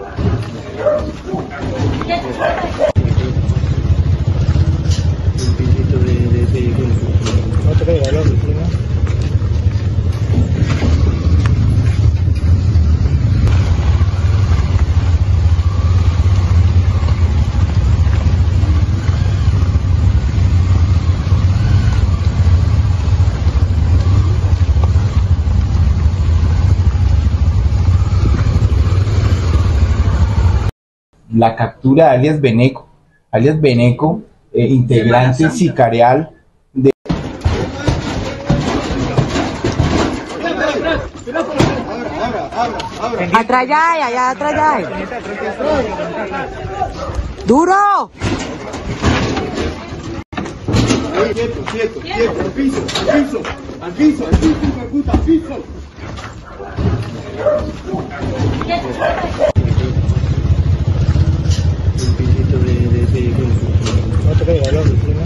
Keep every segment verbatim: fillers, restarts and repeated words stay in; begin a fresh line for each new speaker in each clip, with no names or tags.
Un pisito de, de, de, de... No te caiga la oficina.
La captura de alias Beneco, alias Beneco, eh, integrante sicarial de...
Atrás ya hay, allá atrás ya hay. ¡Duro!
Quieto, quieto, quieto, al piso, al piso, al piso, al piso, hijo de puta, al piso.
Un pisito de, de, de, de... No te caiga la oficina.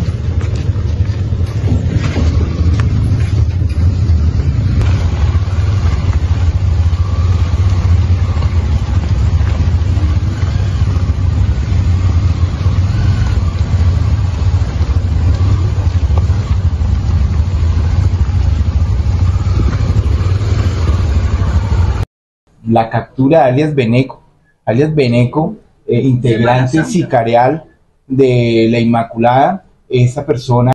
La captura de alias Beneco, alias Beneco, eh, integrante sicarial de la Inmaculada. Esa persona...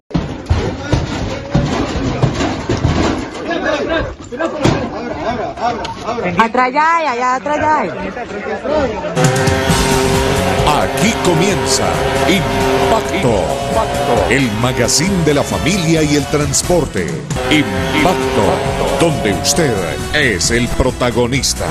Atrás ya hay, allá atrás ya hay.
Aquí comienza Impacto, el magazine de la familia y el transporte. Impacto, donde usted es el protagonista.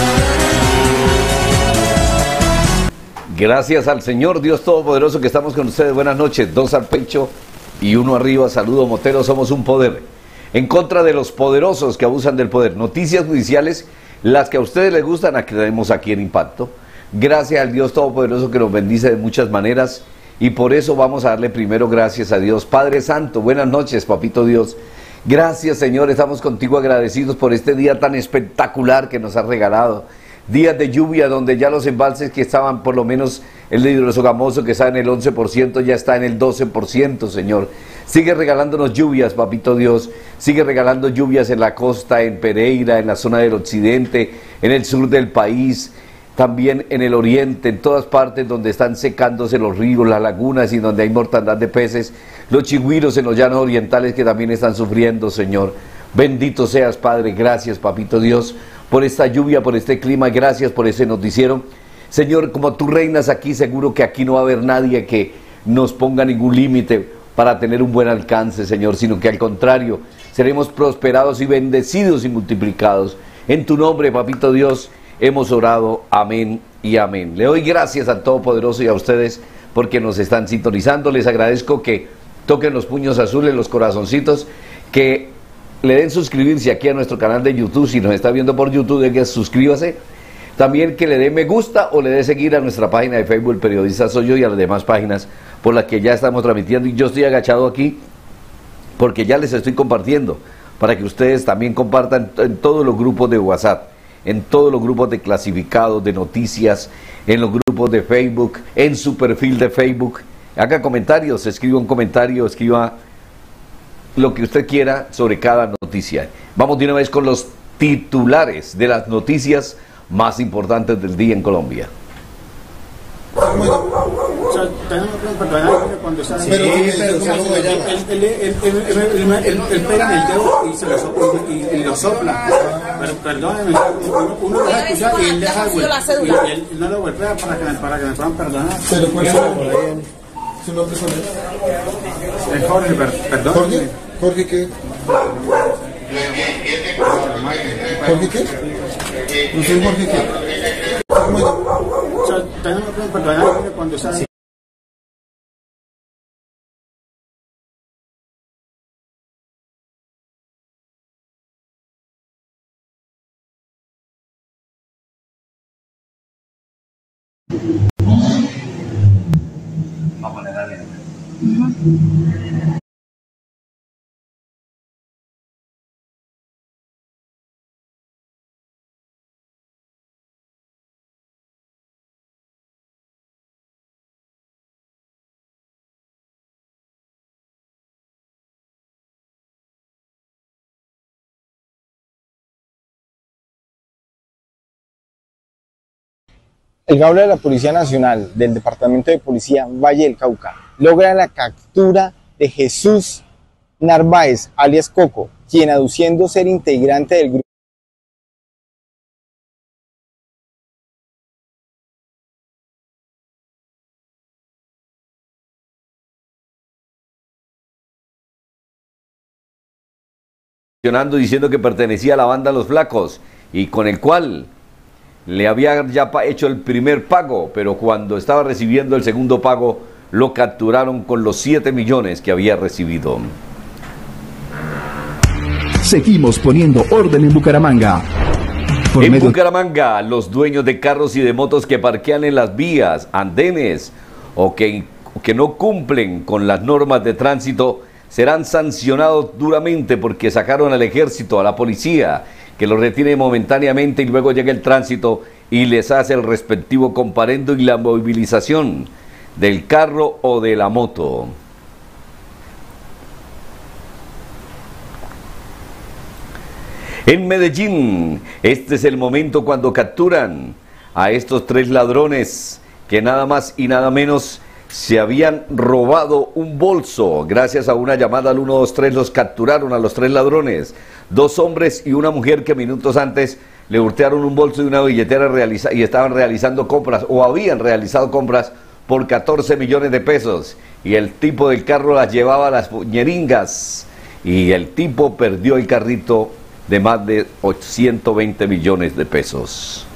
Gracias al Señor Dios Todopoderoso que estamos con ustedes. Buenas noches, dos al pecho y uno arriba. Saludo Motero, somos un poder en contra de los poderosos que abusan del poder. Noticias judiciales, las que a ustedes les gustan, aquí tenemos aquí en Impacto. Gracias al Dios Todopoderoso que nos bendice de muchas maneras y por eso vamos a darle primero gracias a Dios. Padre Santo, buenas noches, Papito Dios. Gracias, Señor, estamos contigo agradecidos por este día tan espectacular que nos has regalado. Días de lluvia donde ya los embalses que estaban, por lo menos el de hidrosogamoso que está en el once por ciento, ya está en el doce por ciento, Señor. Sigue regalándonos lluvias, Papito Dios. Sigue regalando lluvias en la costa, en Pereira, en la zona del occidente, en el sur del país, también en el oriente, en todas partes donde están secándose los ríos, las lagunas y donde hay mortandad de peces, los chigüiros en los llanos orientales que también están sufriendo, Señor. Bendito seas, Padre. Gracias, Papito Dios, por esta lluvia, por este clima. Gracias por ese noticiero. Señor, como tú reinas aquí, seguro que aquí no va a haber nadie que nos ponga ningún límite para tener un buen alcance, Señor, sino que al contrario, seremos prosperados y bendecidos y multiplicados. En tu nombre, Papito Dios, hemos orado, amén y amén. Le doy gracias al Todopoderoso y a ustedes porque nos están sintonizando. Les agradezco que toquen los puños azules, los corazoncitos, que le den suscribirse aquí a nuestro canal de YouTube. Si nos está viendo por YouTube, de que suscríbase. También que le dé me gusta o le dé seguir a nuestra página de Facebook, El Periodista Soy Yo, y a las demás páginas por las que ya estamos transmitiendo. Y yo estoy agachado aquí porque ya les estoy compartiendo para que ustedes también compartan en todos los grupos de WhatsApp, en todos los grupos de clasificados, de noticias, en los grupos de Facebook, en su perfil de Facebook. Haga comentarios, escriba un comentario, escriba lo que usted quiera sobre cada noticia. Vamos de una vez con los titulares de las noticias más importantes del día en Colombia.
O sea, tenemos que perdonar cuando está... Sí, pero él pega en el dedo y se lo sopla, y, y lo sopla. Pero perdónenme, uno lo deja escuchar y él deja y él no lo golpea para que, para que me puedan perdonar. Pero ¿cuál es su nombre? Es Jorge, perdón. ¿Jorge? ¿Jorge qué? ¿Jorge qué? ¿No soy Jorge qué? O sea, tenemos que perdonar cuando está...
Vamos a darle.
El Gaula de la Policía Nacional del Departamento de Policía Valle del Cauca logra la captura de Jesús Narváez, alias Coco, quien aduciendo ser integrante del grupo
diciendo que pertenecía a la banda Los Flacos y con el cual le había ya hecho el primer pago, pero cuando estaba recibiendo el segundo pago lo capturaron con los siete millones que había recibido.
Seguimos poniendo orden en Bucaramanga. Por
en
medio...
Bucaramanga, los dueños de carros y de motos que parquean en las vías, andenes o que, que no cumplen con las normas de tránsito serán sancionados duramente porque sacaron al ejército, a la policía, que los retiene momentáneamente y luego llega el tránsito y les hace el respectivo comparendo y la movilización del carro o de la moto. En Medellín, este es el momento cuando capturan a estos tres ladrones que nada más y nada menos se habían robado un bolso. Gracias a una llamada al uno dos tres los capturaron a los tres ladrones, dos hombres y una mujer que minutos antes le hurtaron un bolso y una billetera realiza y estaban realizando compras o habían realizado compras por catorce millones de pesos y el tipo del carro las llevaba a las ñeringas y el tipo perdió el carrito de más de ciento veinte millones de pesos.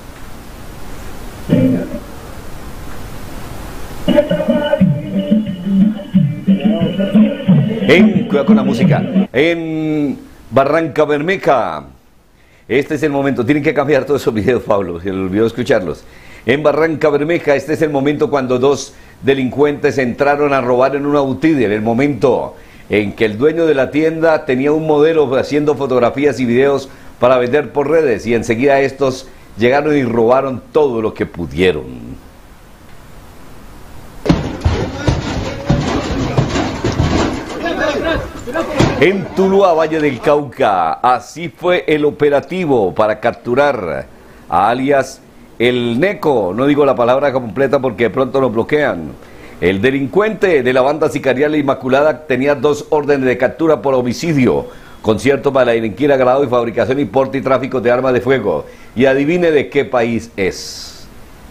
En, cuidado con la música, en Barranca Bermeja, este es el momento, tienen que cambiar todos esos videos, Pablo, se les olvidó escucharlos. En Barranca Bermeja, este es el momento cuando dos delincuentes entraron a robar en una boutique, el momento en que el dueño de la tienda tenía un modelo haciendo fotografías y videos para vender por redes y enseguida estos llegaron y robaron todo lo que pudieron. En Tuluá, Valle del Cauca, así fue el operativo para capturar a alias el Neco, no digo la palabra completa porque de pronto lo bloquean. El delincuente de la banda sicarial Inmaculada tenía dos órdenes de captura por homicidio, concierto para delinquir agravado y fabricación, importe y tráfico de armas de fuego. Y adivine de qué país es.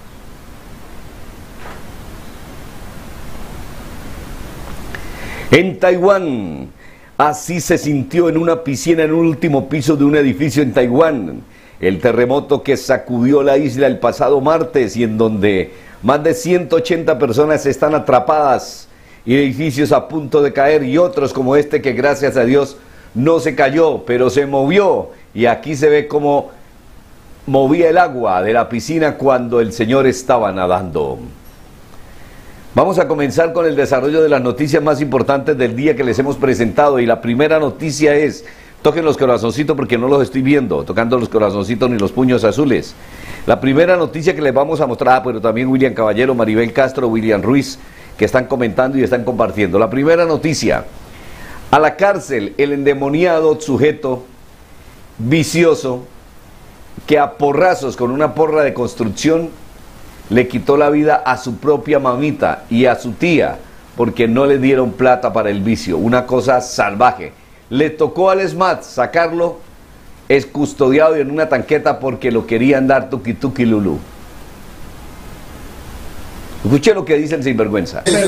En Taiwán, así se sintió en una piscina en un último piso de un edificio en Taiwán. El terremoto que sacudió la isla el pasado martes y en donde más de ciento ochenta personas están atrapadas y edificios a punto de caer y otros como este que gracias a Dios no se cayó, pero se movió y aquí se ve cómo movía el agua de la piscina cuando el señor estaba nadando. Vamos a comenzar con el desarrollo de las noticias más importantes del día que les hemos presentado y la primera noticia es, toquen los corazoncitos porque no los estoy viendo, tocando los corazoncitos ni los puños azules. La primera noticia que les vamos a mostrar, pero también William Caballero, Maribel Castro, William Ruiz, que están comentando y están compartiendo. La primera noticia, a la cárcel el endemoniado sujeto vicioso que a porrazos con una porra de construcción le quitó la vida a su propia mamita y a su tía porque no le dieron plata para el vicio, una cosa salvaje. Le tocó al ESMAD sacarlo, es custodiado en una tanqueta porque lo querían dar tuki tuki lulú. Escuché lo que dice el sinvergüenza.
Él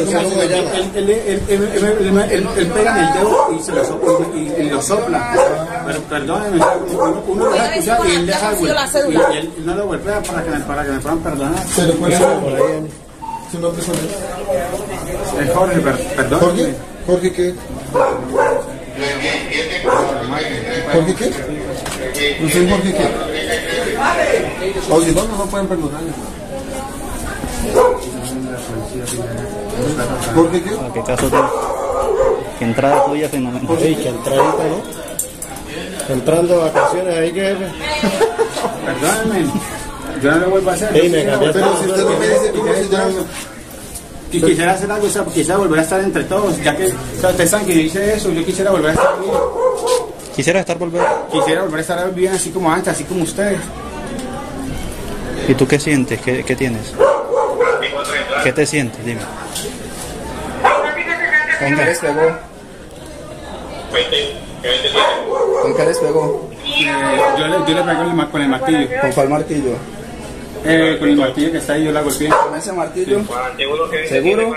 pega en el dedo y se lo sopla, y, y lo sopla. Pero perdónenme, uno lo deja escuchar y él deja y él no lo golpea para que, para que me puedan perdonar.
Pero pues por ahí, su nombre es
es Jorge, perdón.
¿Jorge? ¿Jorge qué? ¿Jorge qué? ¿No soy Jorge qué? O si no, no pueden perdonar. ¿Por qué qué?
¿Qué caso tú? ¿Qué entrada tuya fenomenal?
Sí, que entradita, ¿no? Entrando a vacaciones ahí que...
Perdónenme, yo no lo vuelvo a hacer.
Ey, me cambié, pero si usted no me dice cómo se llama...
Y quisiera hacer algo, o sea, quisiera volver a estar entre todos, ya que, o sea, ustedes saben que yo hice eso, yo quisiera volver a estar bien.
¿Quisiera estar volver?
Quisiera volver a estar bien así como antes, así como ustedes.
¿Y tú qué sientes? ¿Qué, qué tienes? ¿Qué te sientes? Dime.
¿Con qué les pegó? ¿Con qué les pegó?
Eh, yo, le, yo le pego el, con el martillo.
¿Con cuál martillo?
Eh, con el martillo que está ahí, yo la golpeé.
¿Con ese martillo? Sí. ¿Seguro?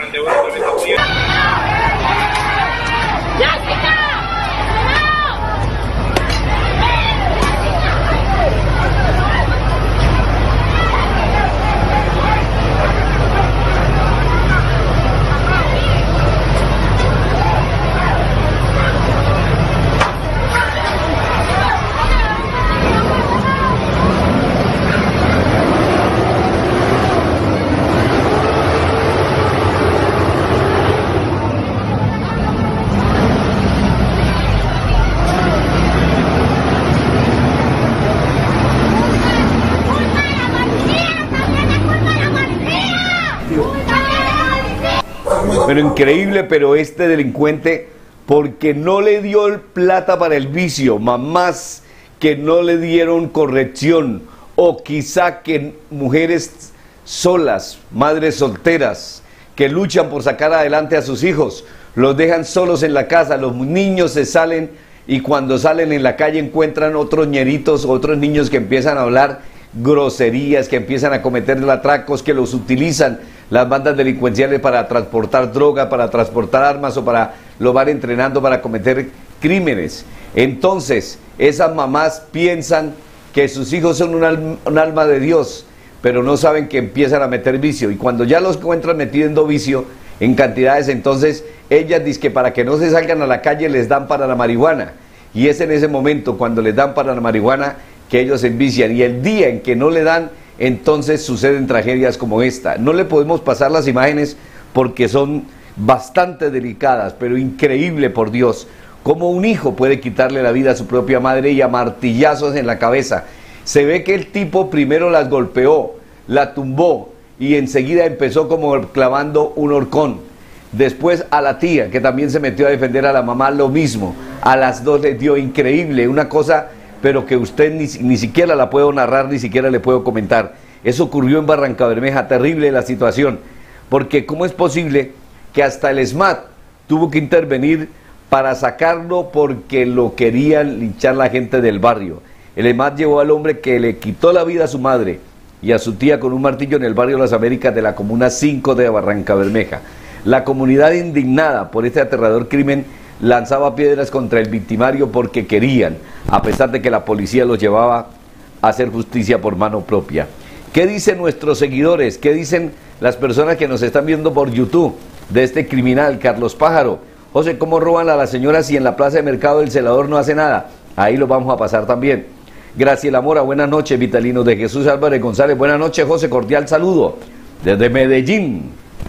Pero increíble, pero este delincuente, porque no le dio el plata para el vicio, mamás que no le dieron corrección, o quizá que mujeres solas, madres solteras, que luchan por sacar adelante a sus hijos, los dejan solos en la casa, los niños se salen y cuando salen en la calle encuentran otros ñeritos, otros niños que empiezan a hablar groserías, que empiezan a cometer atracos, que los utilizan las bandas delincuenciales para transportar droga, para transportar armas o para lo van entrenando para cometer crímenes. Entonces, esas mamás piensan que sus hijos son un alma, un alma de Dios, pero no saben que empiezan a meter vicio. Y cuando ya los encuentran metiendo vicio en cantidades, entonces ellas dicen que para que no se salgan a la calle les dan para la marihuana. Y es en ese momento, cuando les dan para la marihuana, que ellos se envician. Y el día en que no le dan, entonces suceden tragedias como esta. No le podemos pasar las imágenes porque son bastante delicadas, pero increíble, por Dios, cómo un hijo puede quitarle la vida a su propia madre y a martillazos en la cabeza. Se ve que el tipo primero las golpeó, la tumbó y enseguida empezó como clavando un horcón. Después a la tía, que también se metió a defender a la mamá, lo mismo. A las dos les dio, increíble, una cosa, pero que usted ni, ni siquiera la puedo narrar, ni siquiera le puedo comentar. Eso ocurrió en Barrancabermeja, terrible la situación, porque ¿cómo es posible que hasta el SMAT tuvo que intervenir para sacarlo porque lo querían linchar la gente del barrio? El SMAT llevó al hombre que le quitó la vida a su madre y a su tía con un martillo en el barrio Las Américas de la Comuna cinco de Barrancabermeja. La comunidad, indignada por este aterrador crimen, lanzaba piedras contra el victimario porque querían, a pesar de que la policía los llevaba a hacer justicia por mano propia. ¿Qué dicen nuestros seguidores? ¿Qué dicen las personas que nos están viendo por YouTube de este criminal, Carlos Pájaro? José, ¿cómo roban a las señoras si en la plaza de mercado el celador no hace nada? Ahí lo vamos a pasar también. Graciela Mora, buenas noches. Vitalino de Jesús Álvarez González, buenas noches, José, cordial saludo. Desde Medellín,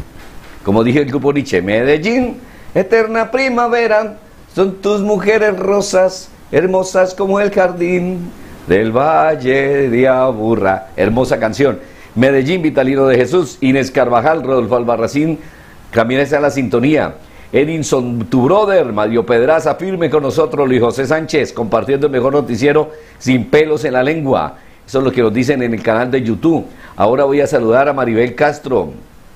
como dije el grupo Nietzsche, Medellín, eterna primavera, son tus mujeres rosas, hermosas como el jardín del Valle de Aburrá. Hermosa canción. Medellín, Vitalino de Jesús, Inés Carvajal, Rodolfo Albarracín, también está en la sintonía. Edinson, tu brother, Mario Pedraza, firme con nosotros, Luis José Sánchez, compartiendo el mejor noticiero sin pelos en la lengua. Eso es lo que nos dicen en el canal de YouTube. Ahora voy a saludar a Maribel Castro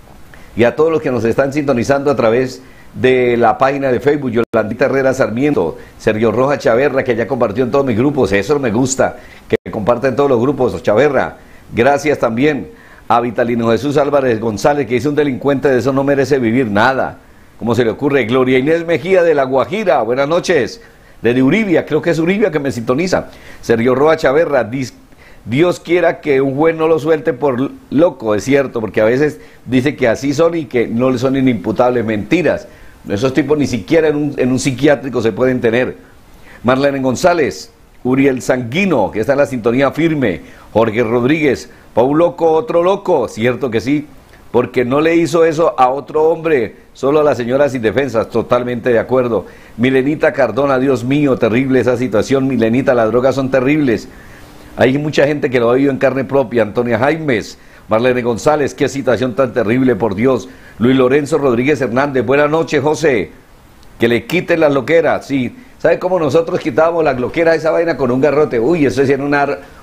y a todos los que nos están sintonizando a través de la página de Facebook, Yolandita Herrera Sarmiento, Sergio Rojas Chaverra, que ya compartió en todos mis grupos. Eso me gusta, que comparten todos los grupos, Chaverra. Gracias también a Vitalino Jesús Álvarez González, que dice: un delincuente de eso no merece vivir nada. ¿Cómo se le ocurre? Gloria Inés Mejía de La Guajira, buenas noches. Desde Uribia, creo que es Uribia que me sintoniza. Sergio Rojas Chaverra, dice: Dios quiera que un juez no lo suelte por loco. Es cierto, porque a veces dice que así son y que no le son inimputables. Mentiras. Esos tipos ni siquiera en un, en un psiquiátrico se pueden tener. Marlene González, Uriel Sanguino, que está en la sintonía firme. Jorge Rodríguez, Paul Loco, otro loco. Cierto que sí, porque no le hizo eso a otro hombre, solo a la señora sin defensas. Totalmente de acuerdo. Milenita Cardona, Dios mío, terrible esa situación. Milenita, las drogas son terribles. Hay mucha gente que lo ha oído en carne propia. Antonia Jaimes, Marlene González, qué situación tan terrible, por Dios. Luis Lorenzo Rodríguez Hernández, buenas noches, José. Que le quiten las loqueras, sí. ¿Sabe cómo nosotros quitábamos las loqueras, esa vaina con un garrote? Uy, eso es una,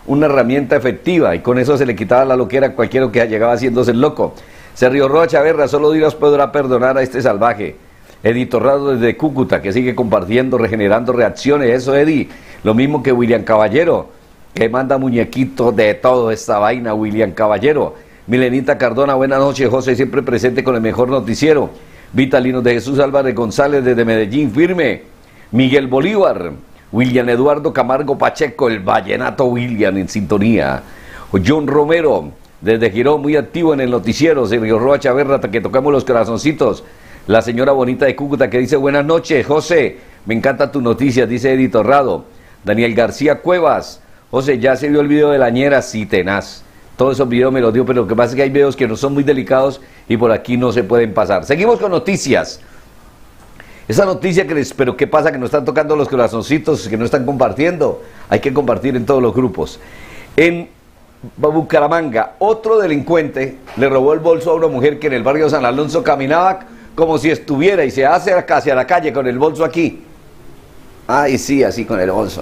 una herramienta efectiva y con eso se le quitaba la loquera a cualquiera que llegaba haciéndose el loco. Sergio Roa Chaverra, solo Dios podrá perdonar a este salvaje. Eddie Torrado desde Cúcuta, que sigue compartiendo, regenerando reacciones. Eso, Eddie. Lo mismo que William Caballero, que manda muñequitos de todo esta vaina, William Caballero. Milenita Cardona, buenas noches, José, siempre presente con el mejor noticiero. Vitalino de Jesús Álvarez González desde Medellín, firme. Miguel Bolívar, William Eduardo Camargo Pacheco, el vallenato William en sintonía. John Romero, desde Girón, muy activo en el noticiero. Sergio Roa Chaverra, que tocamos los corazoncitos. La señora bonita de Cúcuta que dice, buenas noches, José, me encanta tu noticia, dice Edith Torrado. Daniel García Cuevas, José, ya se vio el video de la ñera, sí, tenaz. Todos esos videos me los dio, pero lo que pasa es que hay videos que no son muy delicados y por aquí no se pueden pasar. Seguimos con noticias. Esa noticia que les, pero ¿qué pasa? Que nos están tocando los corazoncitos, que no están compartiendo. Hay que compartir en todos los grupos. En Bucaramanga, otro delincuente le robó el bolso a una mujer que en el barrio San Alonso caminaba como si estuviera y se hace hacia la calle con el bolso aquí. Ay, sí, así con el bolso.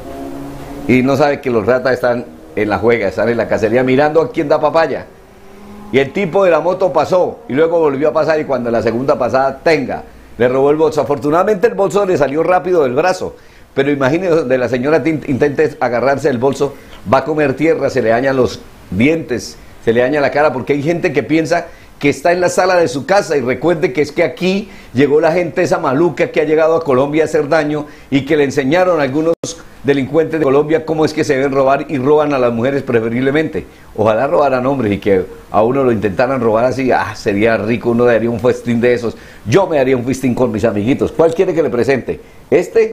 Y no sabe que los ratas están en la juega, están en la cacería mirando a quién da papaya. Y el tipo de la moto pasó y luego volvió a pasar y cuando la segunda pasada tenga, le robó el bolso. Afortunadamente el bolso le salió rápido del brazo, pero imagínese donde la señora intente agarrarse el bolso, va a comer tierra, se le dañan los dientes, se le daña la cara, porque hay gente que piensa que está en la sala de su casa y recuerde que es que aquí llegó la gente esa maluca que ha llegado a Colombia a hacer daño y que le enseñaron a algunos delincuentes de Colombia cómo es que se deben robar y roban a las mujeres preferiblemente. Ojalá robaran hombres y que a uno lo intentaran robar así, ah, sería rico, uno daría un festín de esos. Yo me daría un festín con mis amiguitos. ¿Cuál quiere que le presente? ¿Este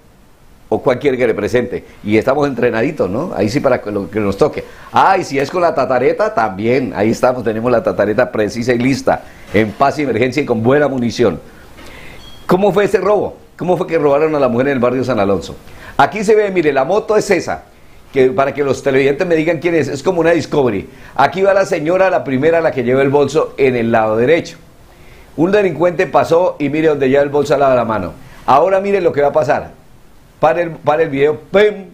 o cuál quiere que le presente? Y estamos entrenaditos, ¿no? Ahí sí para lo que nos toque. Ah, y si es con la tatareta, también. Ahí estamos, tenemos la tatareta precisa y lista, en paz y emergencia y con buena munición. ¿Cómo fue ese robo? ¿Cómo fue que robaron a la mujer en el barrio San Alonso? Aquí se ve, mire, la moto es esa, que para que los televidentes me digan quién es, es como una Discovery. Aquí va la señora, la primera, la que lleva el bolso en el lado derecho. Un delincuente pasó y mire donde lleva el bolso al lado de la mano. Ahora mire lo que va a pasar. Para el, para el video, ¡pum!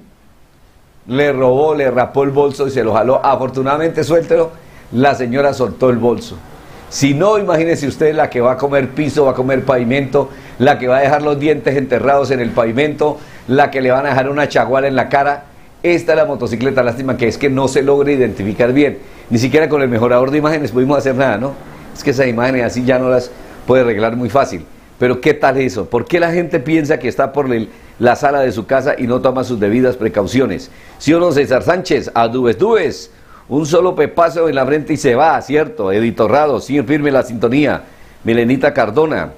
Le robó, le rapó el bolso y se lo jaló. Afortunadamente, suéltelo, la señora soltó el bolso. Si no, imagínese usted la que va a comer piso, va a comer pavimento, la que va a dejar los dientes enterrados en el pavimento, la que le van a dejar una chaguala en la cara. Esta es la motocicleta, lástima que es que no se logra identificar bien. Ni siquiera con el mejorador de imágenes pudimos hacer nada, ¿no? Es que esas imágenes así ya no las puede arreglar muy fácil. Pero ¿qué tal eso? ¿Por qué la gente piensa que está por el, la sala de su casa y no toma sus debidas precauciones? ¿Sí o no, César Sánchez? A dubes, dubes. Un solo pepazo en la frente y se va, ¿cierto? Edith Torrado, sigue firme la sintonía. Milenita Cardona.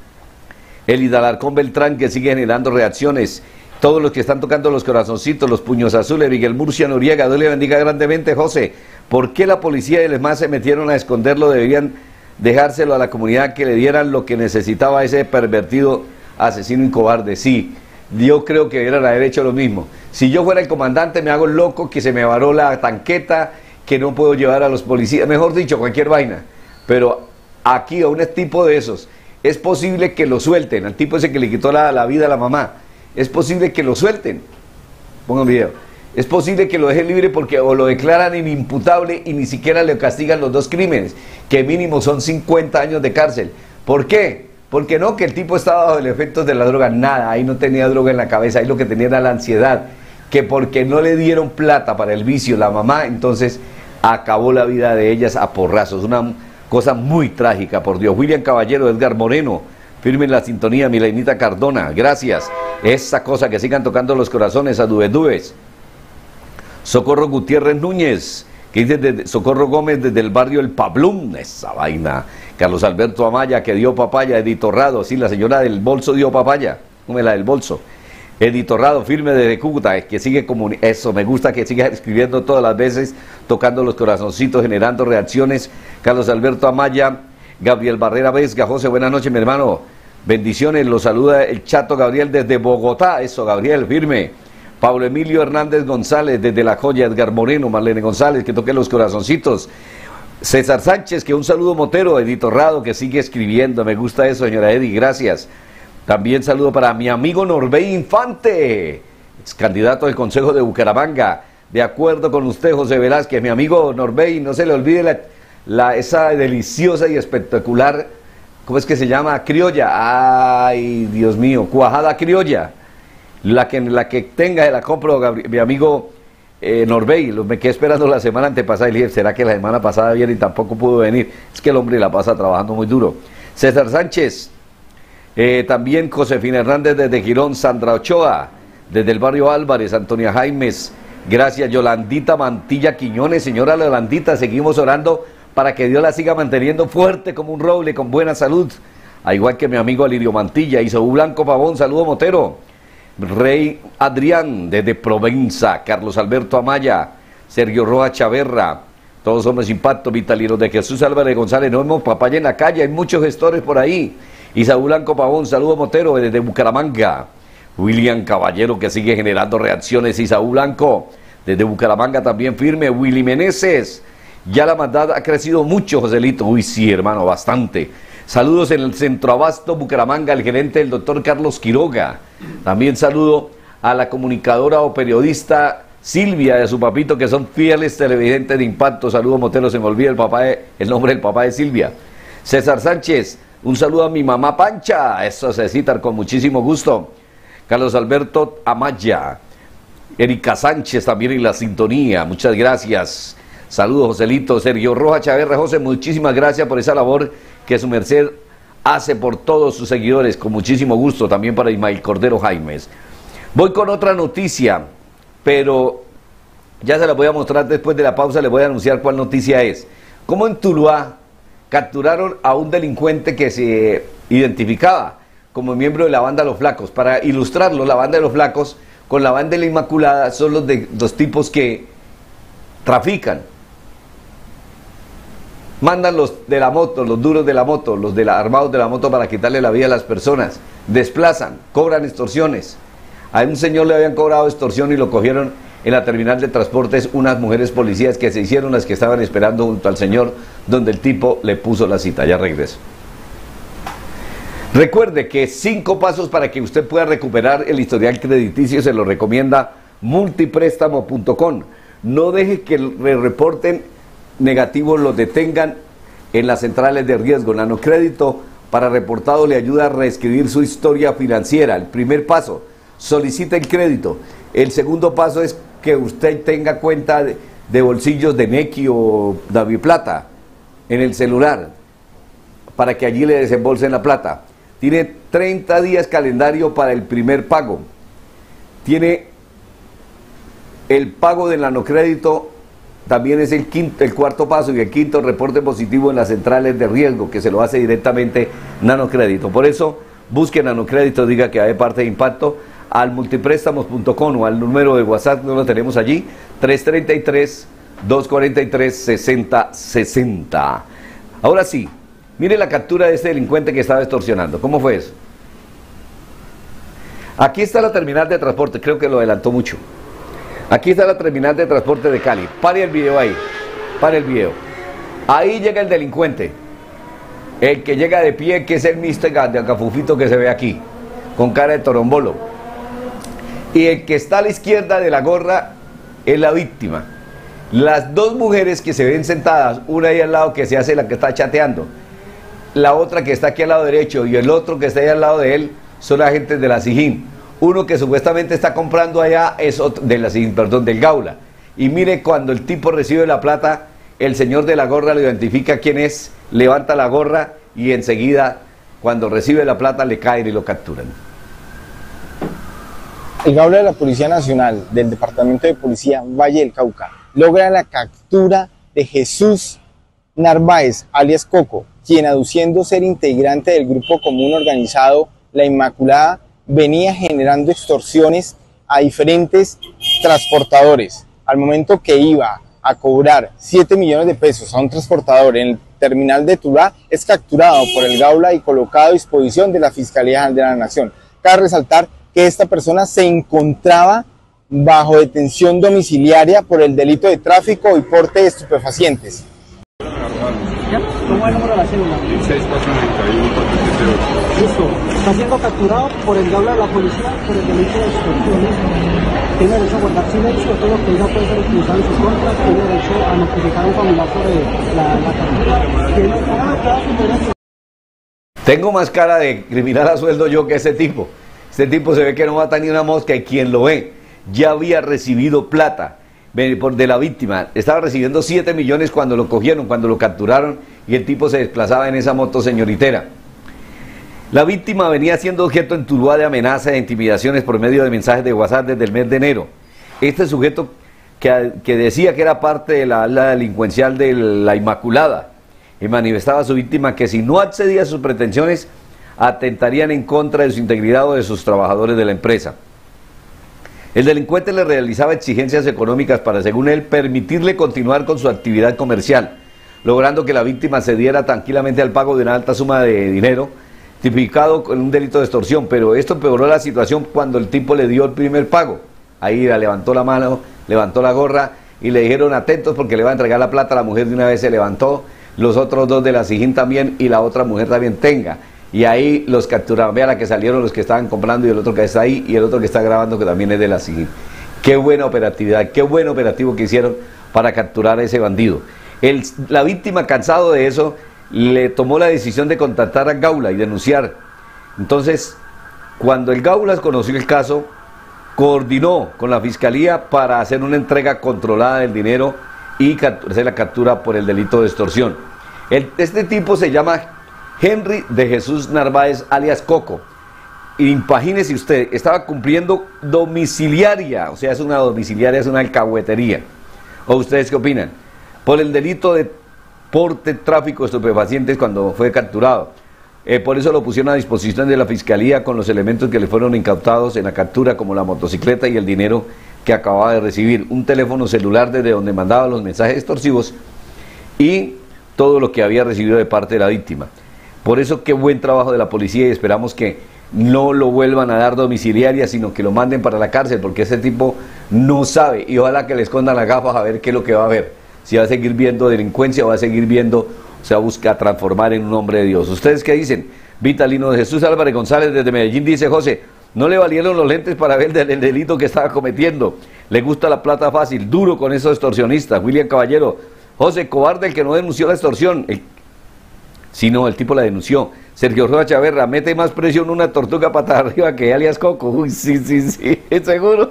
Eli Dalarcón Beltrán, que sigue generando reacciones. Todos los que están tocando los corazoncitos, los puños azules. Miguel Murcia Noriega, Dios le bendiga grandemente, José. ¿Por qué la policía y el demás se metieron a esconderlo? Deberían dejárselo a la comunidad, que le dieran lo que necesitaba ese pervertido asesino y cobarde. Sí, yo creo que debieran haber hecho lo mismo. Si yo fuera el comandante, me hago loco, que se me varó la tanqueta, que no puedo llevar a los policías, mejor dicho, cualquier vaina. Pero aquí a un tipo de esos, es posible que lo suelten, al tipo ese que le quitó la, la vida a la mamá, es posible que lo suelten. Pongan video. Es posible que lo dejen libre porque o lo declaran inimputable y ni siquiera le castigan los dos crímenes, que mínimo son cincuenta años de cárcel. ¿Por qué? Porque no, que el tipo estaba bajo el efecto de la droga, nada, ahí no tenía droga en la cabeza, ahí lo que tenía era la ansiedad, que porque no le dieron plata para el vicio la mamá, entonces acabó la vida de ellas a porrazos. Una cosa muy trágica, por Dios. William Caballero, Edgar Moreno, firme en la sintonía. Milenita Cardona, gracias. Esa cosa, que sigan tocando los corazones a dubes, dubes. Socorro Gutiérrez Núñez, que dice desde, Socorro Gómez desde el barrio El Pablum, esa vaina. Carlos Alberto Amaya, que dio papaya. Edith Torrado, sí, la señora del bolso dio papaya, come la del bolso. Edith Torrado, firme desde Cúcuta, que sigue comuni eso, me gusta que siga escribiendo todas las veces, tocando los corazoncitos, generando reacciones. Carlos Alberto Amaya, Gabriel Barrera Vesga, José, buenas noches, mi hermano, bendiciones, lo saluda el Chato Gabriel desde Bogotá, eso, Gabriel, firme. Pablo Emilio Hernández González desde La Joya, Edgar Moreno, Marlene González, que toque los corazoncitos. César Sánchez, que un saludo motero. Edith Torrado, que sigue escribiendo, me gusta eso, señora Edith, gracias. También saludo para mi amigo Norbey Infante, ex candidato del Consejo de Bucaramanga, De acuerdo con usted, José Velázquez, mi amigo Norbey, no se le olvide la, la, esa deliciosa y espectacular, ¿cómo es que se llama? Criolla. Ay, Dios mío, cuajada criolla. La que, la que tenga, la compro, Gabriel, mi amigo eh, Norbey. Me quedé esperando la semana antepasada y le dije, ¿será que la semana pasada viene y tampoco pudo venir? Es que el hombre la pasa trabajando muy duro. César Sánchez, eh, también Josefina Hernández desde Girón, Sandra Ochoa, desde el barrio Álvarez, Antonia Jaimes, gracias, Yolandita Mantilla Quiñones, señora Yolandita, seguimos orando para que Dios la siga manteniendo fuerte como un roble, con buena salud, a igual que mi amigo Alirio Mantilla, Isaú Blanco Pavón, saludo Motero, Rey Adrián desde Provenza, Carlos Alberto Amaya, Sergio Rojas Chaverra, todos hombres impacto, Vitalino de Jesús Álvarez González, no vemos papaya en la calle, hay muchos gestores por ahí, Isaú Blanco Pavón, saludo Motero desde Bucaramanga, William Caballero que sigue generando reacciones, Isaú Blanco desde Bucaramanga también firme, Willy Meneses, ya la maldad ha crecido mucho, Joselito, uy sí hermano, bastante. Saludos en el Centro Abasto Bucaramanga, el gerente el doctor Carlos Quiroga, también saludo a la comunicadora o periodista Silvia y a su papito que son fieles televidentes de Impacto, saludo Motero, se me olvida el, papá de, el nombre del papá de Silvia. César Sánchez, un saludo a mi mamá Pancha, eso se cita con muchísimo gusto. Carlos Alberto Amaya, Erika Sánchez también en la sintonía, muchas gracias. Saludos, Joselito. Sergio Rojas Chaverra, José, muchísimas gracias por esa labor que su merced hace por todos sus seguidores, con muchísimo gusto, también para Ismael Cordero Jaimes. Voy con otra noticia, pero ya se la voy a mostrar después de la pausa, les voy a anunciar cuál noticia es. Como en Tuluá capturaron a un delincuente que se identificaba como miembro de la banda Los Flacos. Para ilustrarlo, la banda de Los Flacos con la banda de la Inmaculada son los, de, los tipos que trafican, mandan los de la moto, los duros de la moto, los de la, armados de la moto para quitarle la vida a las personas, desplazan, cobran extorsiones. A un señor le habían cobrado extorsión y lo cogieron en la terminal de transportes unas mujeres policías que se hicieron las que estaban esperando junto al señor, donde el tipo le puso la cita. Ya regreso. Recuerde que cinco pasos para que usted pueda recuperar el historial crediticio se lo recomienda multiprestamo punto com. No deje que le reporten negativos, los detengan en las centrales de riesgo. Nanocrédito para reportado le ayuda a reescribir su historia financiera. El primer paso, solicite el crédito. El segundo paso es que usted tenga cuenta de, de bolsillos de Nequi o Daviplata en el celular para que allí le desembolsen la plata. Tiene treinta días calendario para el primer pago. Tiene el pago del nanocrédito, también es el, quinto, el cuarto paso, y el quinto, reporte positivo en las centrales de riesgo, que se lo hace directamente Nanocrédito. Por eso, busque Nanocrédito, diga que hay parte de Impacto, al multiprestamos punto com o al número de WhatsApp, no lo tenemos allí, tres treinta y tres, doscientos cuarenta y tres, sesenta sesenta. Ahora sí, mire la captura de este delincuente que estaba extorsionando. ¿Cómo fue eso? Aquí está la terminal de transporte, creo que lo adelantó mucho. Aquí está la terminal de transporte de Cali. Pare el video ahí, pare el video. Ahí llega el delincuente, el que llega de pie, que es el mister de Acafufito que se ve aquí, con cara de torombolo. Y el que está a la izquierda de la gorra es la víctima. Las dos mujeres que se ven sentadas, una ahí al lado que se hace la que está chateando, la otra que está aquí al lado derecho y el otro que está ahí al lado de él, son agentes de la SIJIN. Uno que supuestamente está comprando allá es otro, de la SIJIN, perdón, del Gaula. Y mire, cuando el tipo recibe la plata, el señor de la gorra le identifica quién es, levanta la gorra y enseguida, cuando recibe la plata, le caen y lo capturan.
El Gaula de la Policía Nacional del Departamento de Policía Valle del Cauca logra la captura de Jesús Narváez, alias Coco, quien, aduciendo ser integrante del grupo común organizado La Inmaculada, venía generando extorsiones a diferentes transportadores. Al momento que iba a cobrar siete millones de pesos a un transportador en el terminal de Tuluá, es capturado por el Gaula y colocado a disposición de la Fiscalía General de la Nación. Cabe resaltar que esta persona se encontraba bajo detención domiciliaria por el delito de tráfico y porte de estupefacientes.
¿Ya? ¿Cómo es el número de la cédula?
seis cuatro nueve uno cuatro siete ocho.
Listo. Está siendo capturado por el diablo de la policía por el delito de extorsión. Tiene derecho a guardar silencio, todo lo que diga puede ser utilizado en su contra, tiene derecho a notificar a un familiar sobre la, la captura. Tiene cada, cada derecho.
Tengo más cara de criminal a sueldo yo que ese tipo. Este tipo se ve que no mata ni una mosca y quien lo ve ya había recibido plata de la víctima. Estaba recibiendo siete millones cuando lo cogieron, cuando lo capturaron y el tipo se desplazaba en esa moto señoritera. La víctima venía siendo objeto en Tuluá de amenazas e intimidaciones por medio de mensajes de WhatsApp desde el mes de enero. Este sujeto que, que decía que era parte de la ala delincuencial de la Inmaculada y manifestaba a su víctima que si no accedía a sus pretensiones atentarían en contra de su integridad o de sus trabajadores de la empresa. El delincuente le realizaba exigencias económicas para, según él, permitirle continuar con su actividad comercial, logrando que la víctima cediera tranquilamente al pago de una alta suma de dinero, tipificado con un delito de extorsión. Pero esto empeoró la situación cuando el tipo le dio el primer pago. Ahí levantó la mano, levantó la gorra y le dijeron atentos porque le va a entregar la plata. La mujer de una vez se levantó, los otros dos de la SIJIN también y la otra mujer también tenga. Y ahí los capturaron. Vea la que salieron los que estaban comprando y el otro que está ahí y el otro que está grabando que también es de la SIJIN. Qué buena operatividad, qué buen operativo que hicieron para capturar a ese bandido. El, la víctima, cansado de eso, le tomó la decisión de contactar a Gaula y denunciar. Entonces, cuando el Gaulas conoció el caso, coordinó con la fiscalía para hacer una entrega controlada del dinero y hacer la captura por el delito de extorsión. El, este tipo se llama Henry de Jesús Narváez, alias Coco. Imagínese usted, estaba cumpliendo domiciliaria, o sea, es una domiciliaria, es una alcahuetería. ¿O ustedes qué opinan? Por el delito de porte, tráfico de estupefacientes cuando fue capturado. Eh, por eso lo pusieron a disposición de la fiscalía con los elementos que le fueron incautados en la captura, como la motocicleta y el dinero que acababa de recibir, un teléfono celular desde donde mandaba los mensajes extorsivos y todo lo que había recibido de parte de la víctima. Por eso qué buen trabajo de la policía y esperamos que no lo vuelvan a dar domiciliaria, sino que lo manden para la cárcel, porque ese tipo no sabe y ojalá que le escondan las gafas a ver qué es lo que va a ver, si va a seguir viendo delincuencia o va a seguir viendo, o sea, busca transformar en un hombre de Dios. ¿Ustedes qué dicen? Vitalino de Jesús Álvarez González desde Medellín dice: José, no le valieron los lentes para ver el, el delito que estaba cometiendo, le gusta la plata fácil, duro con esos extorsionistas. William Caballero: José, cobarde el que no denunció la extorsión. El, si no, el tipo la denunció. Sergio Roa Chaverra: mete más presión una tortuga patas arriba que alias Coco. Uy, sí, sí, sí, seguro.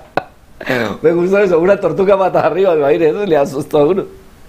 Me gustó eso, una tortuga patas arriba, imagínate, eso le asustó a uno.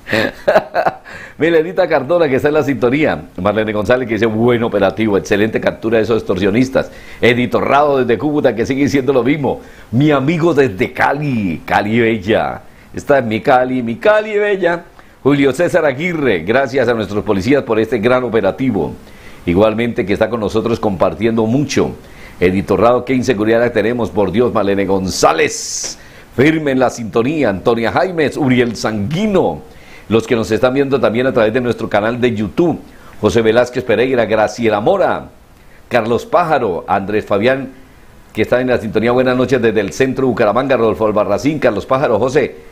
Milenita Cardona, que está en la sintonía. Marlene González, que dice: buen operativo, excelente captura de esos extorsionistas. Edito Rado desde Cúcuta, que sigue diciendo lo mismo. Mi amigo desde Cali, Cali Bella. Está en mi Cali, mi Cali Bella. Julio César Aguirre: gracias a nuestros policías por este gran operativo. Igualmente que está con nosotros compartiendo mucho. Edito Rado: qué inseguridad tenemos, por Dios. Marlene González, firme en la sintonía. Antonia Jaimes, Uriel Sanguino, los que nos están viendo también a través de nuestro canal de YouTube. José Velázquez Pereira, Graciela Mora, Carlos Pájaro, Andrés Fabián, que está en la sintonía. Buenas noches desde el centro de Bucaramanga. Rodolfo Albarracín, Carlos Pájaro. José,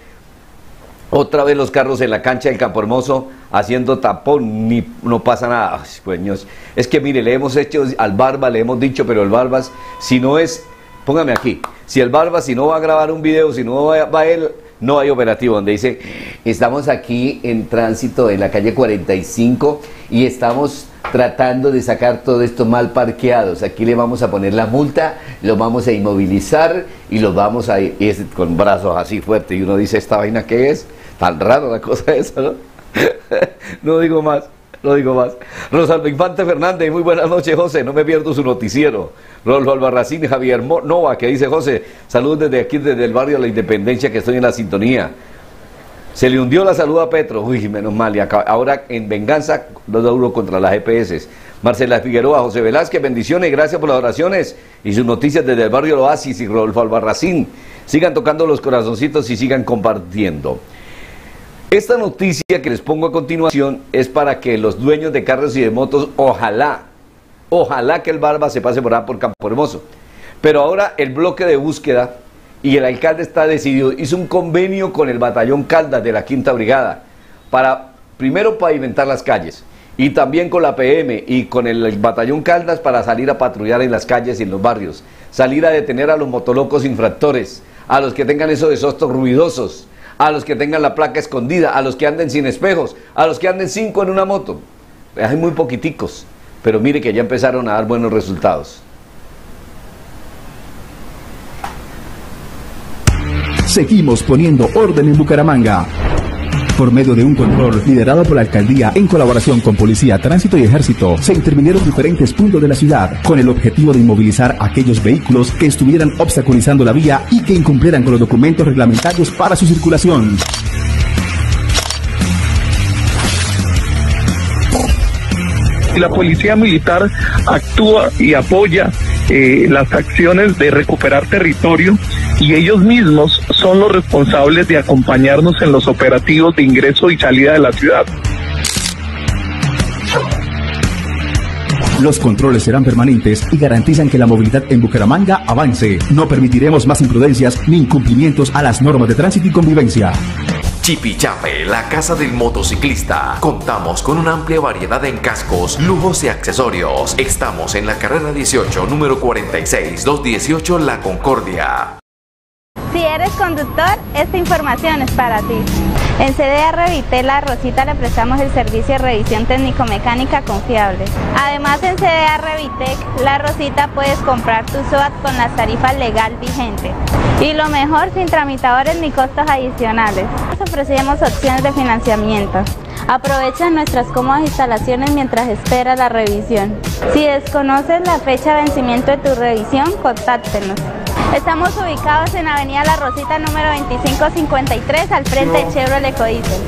otra vez los carros en la cancha del Campo Hermoso haciendo tapón, ni no pasa nada. Ay, pues, es que mire, le hemos hecho al Barba, le hemos dicho, pero el Barbas, si no es, póngame aquí, si el Barbas, si no va a grabar un video, si no va, va él, no hay operativo, donde dice: estamos aquí en tránsito en la calle cuarenta y cinco y estamos tratando de sacar todo esto mal parqueados. Aquí le vamos a poner la multa, lo vamos a inmovilizar y los vamos a ir, es con brazos así fuertes. Y uno dice: ¿esta vaina qué es? Tan raro la cosa esa, ¿no? No digo más, no digo más. Rosalba Infante Fernández: muy buenas noches, José, no me pierdo su noticiero. Rolfo Albarracín, Javier Mo Nova, que dice: José, saludos desde aquí, desde el barrio La Independencia, que estoy en la sintonía. Se le hundió la salud a Petro. Uy, menos mal, y acá, ahora en venganza, dos euros contra las G P S. Marcela Figueroa: José Velázquez, bendiciones, gracias por las oraciones y sus noticias desde el barrio El Oasis. Y Rodolfo Albarracín: sigan tocando los corazoncitos y sigan compartiendo. Esta noticia que les pongo a continuación es para que los dueños de carros y de motos, ojalá, ojalá que el Barba se pase por ahí por Campo Hermoso. Pero ahora el bloque de búsqueda y el alcalde está decidido, hizo un convenio con el batallón Caldas de la Quinta Brigada para primero pavimentar las calles, y también con la P M y con el, el batallón Caldas para salir a patrullar en las calles y en los barrios, salir a detener a los motolocos infractores, a los que tengan esos desostos ruidosos, a los que tengan la placa escondida, a los que anden sin espejos, a los que anden cinco en una moto. Hay muy poquiticos, pero mire que ya empezaron a dar buenos resultados.
Seguimos poniendo orden en Bucaramanga. Por medio de un control liderado por la alcaldía en colaboración con policía, tránsito y ejército, se intervinieron diferentes puntos de la ciudad con el objetivo de inmovilizar aquellos vehículos que estuvieran obstaculizando la vía y que incumplieran con los documentos reglamentarios para su circulación.
La policía militar actúa y apoya eh, las acciones de recuperar territorio, y ellos mismos son los responsables de acompañarnos en los operativos de ingreso y salida de la ciudad.
Los controles serán permanentes y garantizan que la movilidad en Bucaramanga avance. No permitiremos más imprudencias ni incumplimientos a las normas de tránsito y convivencia.
Chipichape, la casa del motociclista. Contamos con una amplia variedad en cascos, lujos y accesorios. Estamos en la carrera dieciocho, número cuarenta y seis, doscientos dieciocho La Concordia.
Si eres conductor, esta información es para ti. En C D A Revitel La Rosita le prestamos el servicio de revisión técnico-mecánica confiable. Además, en C D A Revitec La Rosita puedes comprar tu SOAT con las tarifas legal vigente. Y lo mejor, sin tramitadores ni costos adicionales. Ofrecemos opciones de financiamiento. Aprovecha nuestras cómodas instalaciones mientras esperas la revisión. Si desconoces la fecha de vencimiento de tu revisión, contáctenos. Estamos ubicados en Avenida La Rosita número veinticinco cincuenta y tres, al frente de Chevrolet Ecodiesel.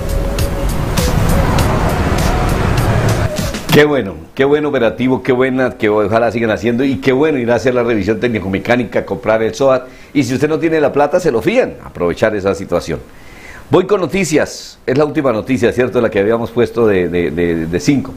Qué bueno, qué buen operativo, qué buena, que ojalá sigan haciendo, y qué bueno ir a hacer la revisión técnico-mecánica, comprar el SOAT, y si usted no tiene la plata, se lo fían, aprovechar esa situación. Voy con noticias, es la última noticia, ¿cierto?, la que habíamos puesto de, de, de, de cinco.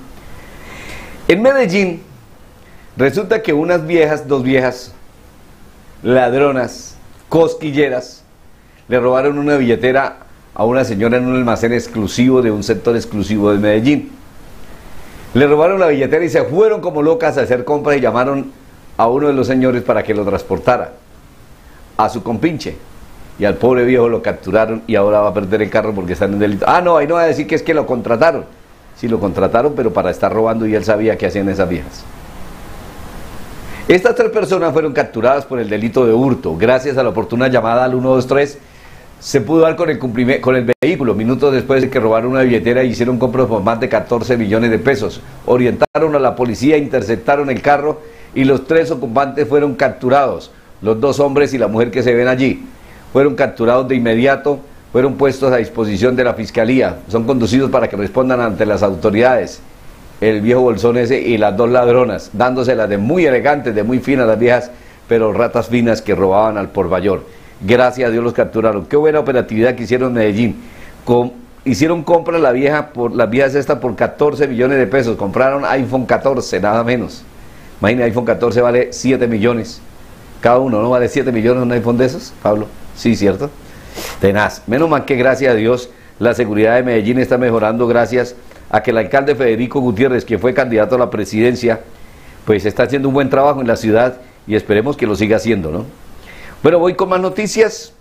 En Medellín, resulta que unas viejas, dos viejas, ladronas, cosquilleras, le robaron una billetera a una señora en un almacén exclusivo de un sector exclusivo de Medellín. Le robaron la billetera y se fueron como locas a hacer compras y llamaron a uno de los señores para que lo transportara a su compinche. Y al pobre viejo lo capturaron y ahora va a perder el carro porque están en delito. Ah, no, ahí no va a decir que es que lo contrataron. Sí, lo contrataron, pero para estar robando, y él sabía qué hacían esas viejas. Estas tres personas fueron capturadas por el delito de hurto. Gracias a la oportuna llamada al uno dos tres, se pudo dar con el, cumplimiento, con el vehículo. Minutos después de que robaron una billetera y hicieron compras por más de catorce millones de pesos. Orientaron a la policía, interceptaron el carro y los tres ocupantes fueron capturados. Los dos hombres y la mujer que se ven allí fueron capturados de inmediato, fueron puestos a disposición de la fiscalía. Son conducidos para que respondan ante las autoridades. El viejo bolsón ese y las dos ladronas, dándoselas de muy elegantes, de muy finas las viejas, pero ratas finas que robaban al por mayor. Gracias a Dios los capturaron. Qué buena operatividad que hicieron en Medellín. Com hicieron compras la vieja por, las viejas estas por catorce millones de pesos. Compraron iPhone catorce, nada menos. Imagínate, iPhone catorce vale siete millones. Cada uno, ¿no? Vale siete millones un iPhone de esos, Pablo. Sí, ¿cierto? Tenaz. Menos mal que gracias a Dios la seguridad de Medellín está mejorando gracias a que el alcalde Federico Gutiérrez, que fue candidato a la presidencia, pues está haciendo un buen trabajo en la ciudad y esperemos que lo siga haciendo, ¿no? Bueno, voy con más noticias.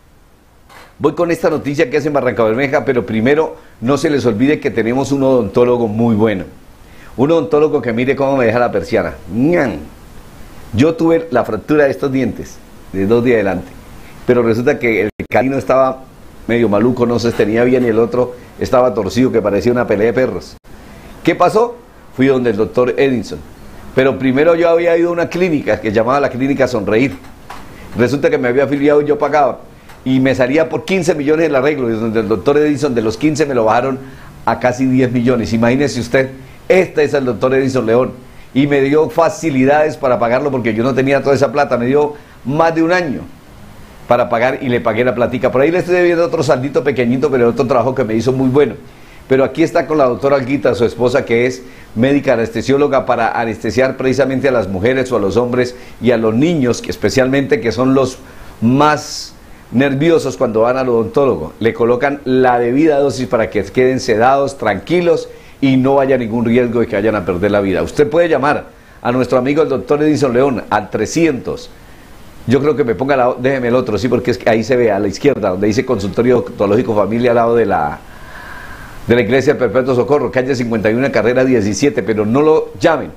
Voy con esta noticia que es en Barrancabermeja, pero primero no se les olvide que tenemos un odontólogo muy bueno. Un odontólogo que mire cómo me deja la persiana. ¡Ñan! Yo tuve la fractura de estos dientes de dos días adelante, pero resulta que el canino estaba medio maluco, no se sostenía bien, y el otro estaba torcido, que parecía una pelea de perros. ¿Qué pasó? Fui donde el doctor Edinson, pero primero yo había ido a una clínica que llamaba la clínica Sonreír. Resulta que me había afiliado y yo pagaba, y me salía por quince millones el arreglo, y donde el doctor Edinson de los quince me lo bajaron a casi diez millones. Imagínese usted, este es el doctor Edinson León, y me dio facilidades para pagarlo porque yo no tenía toda esa plata, me dio más de un año para pagar y le pagué la platica. Por ahí le estoy debiendo otro saldito pequeñito, pero otro trabajo que me hizo muy bueno. Pero aquí está con la doctora Olguita, su esposa, que es médica anestesióloga, para anestesiar precisamente a las mujeres o a los hombres y a los niños, que especialmente, que son los más nerviosos cuando van al odontólogo. Le colocan la debida dosis para que queden sedados, tranquilos y no haya ningún riesgo de que vayan a perder la vida. Usted puede llamar a nuestro amigo el doctor Edison León al trescientos. Yo creo que me ponga, la, déjeme el otro, sí, porque es que ahí se ve a la izquierda, donde dice consultorio odontológico familia al lado de la, de la iglesia del Perpetuo Socorro, calle cincuenta y uno, carrera diecisiete, pero no lo llamen.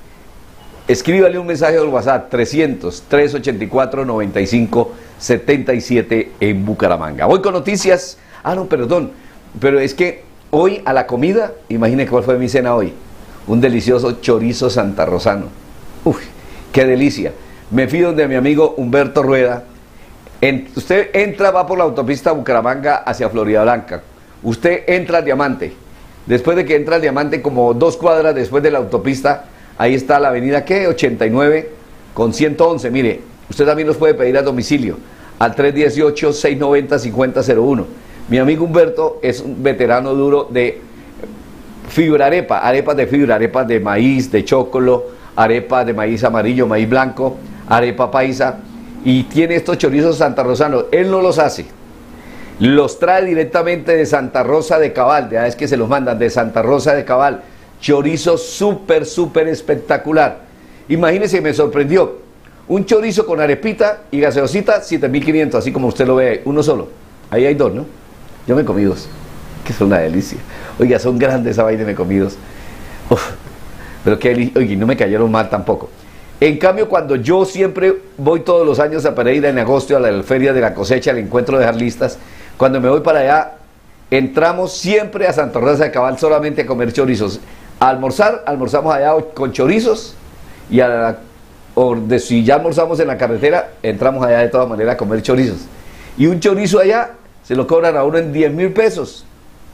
Escríbale un mensaje al WhatsApp trescientos, trescientos ochenta y cuatro, noventa y cinco, setenta y siete en Bucaramanga. Voy con noticias. Ah, no, perdón, pero es que hoy a la comida, imagínense cuál fue mi cena hoy. Un delicioso chorizo santarrosano. Uf, qué delicia. Me fui donde mi amigo Humberto Rueda. En, usted entra, va por la autopista Bucaramanga hacia Florida Blanca. Usted entra al Diamante. Después de que entra al Diamante, como dos cuadras después de la autopista, ahí está la avenida, ¿qué? ochenta y nueve con ciento once. Mire, usted también nos puede pedir a domicilio al tres dieciocho, seiscientos noventa, cincuenta cero uno. Mi amigo Humberto es un veterano duro de fibra arepa, arepas de fibra, arepas de maíz, de chocolo, arepas de maíz amarillo, maíz blanco, arepa paisa, y tiene estos chorizos santarrosanos. Él no los hace, los trae directamente de Santa Rosa de Cabal, ya es que se los mandan de Santa Rosa de Cabal. Chorizo súper, súper espectacular. Imagínense, me sorprendió. Un chorizo con arepita y gaseosita, siete mil quinientos, así como usted lo ve, uno solo. Ahí hay dos, ¿no? Yo me comí dos, que es una delicia. Oiga, son grandes esa vaina, me comí dos. Uf, pero que, oiga, no me cayeron mal tampoco. En cambio, cuando yo siempre voy todos los años a Pereira en agosto a la feria de la cosecha, al encuentro de jarlistas, cuando me voy para allá, entramos siempre a Santa Rosa de Cabal solamente a comer chorizos. A almorzar, almorzamos allá con chorizos, y a la, o de, si ya almorzamos en la carretera, entramos allá de todas maneras a comer chorizos. Y un chorizo allá se lo cobran a uno en diez mil pesos.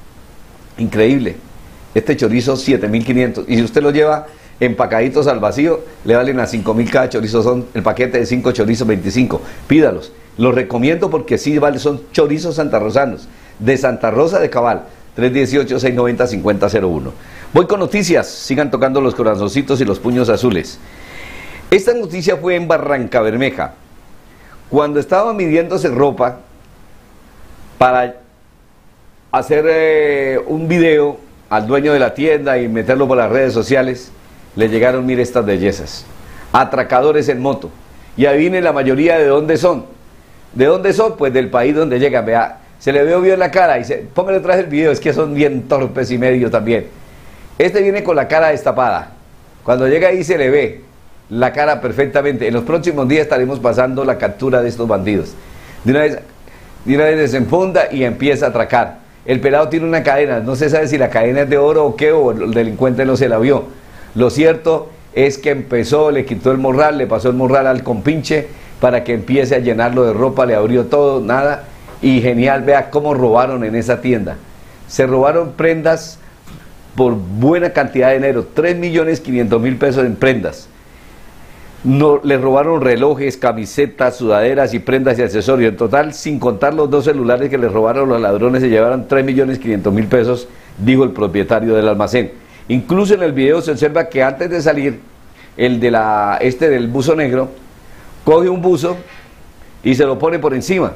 Increíble. Este chorizo siete mil quinientos. Y si usted lo lleva empacaditos al vacío, le valen a cinco mil cada chorizo. Son el paquete de cinco chorizos, veinticinco. Pídalos. Los recomiendo porque sí vale, son chorizos santarrosanos. De Santa Rosa de Cabal. tres dieciocho, seiscientos noventa, cincuenta cero uno. Voy con noticias. Sigan tocando los corazoncitos y los puños azules. Esta noticia fue en Barranca Bermeja. Cuando estaba midiéndose ropa para hacer eh, un video al dueño de la tienda y meterlo por las redes sociales, le llegaron, mire, estas bellezas. Atracadores en moto. Y adivinen la mayoría de dónde son. ¿De dónde son? Pues del país donde llegan. Vea, se le veo bien la cara y se, póngale atrás el video, es que son bien torpes y medio también. Este viene con la cara destapada. Cuando llega ahí se le ve la cara perfectamente. En los próximos días estaremos pasando la captura de estos bandidos. De una vez, de una vez desenfunda y empieza a atracar. El pelado tiene una cadena, no se sabe si la cadena es de oro o qué, o el delincuente no se la vio. Lo cierto es que empezó, le quitó el morral, le pasó el morral al compinche para que empiece a llenarlo de ropa, le abrió todo, nada. Y genial, vea cómo robaron en esa tienda. Se robaron prendas por buena cantidad de dinero, tres millones quinientos mil pesos en prendas. No, le robaron relojes, camisetas, sudaderas y prendas y accesorios. En total, sin contar los dos celulares que le robaron los ladrones, se llevaron tres millones quinientos mil pesos, dijo el propietario del almacén. Incluso en el video se observa que antes de salir, el de la, este del buzo negro, coge un buzo y se lo pone por encima.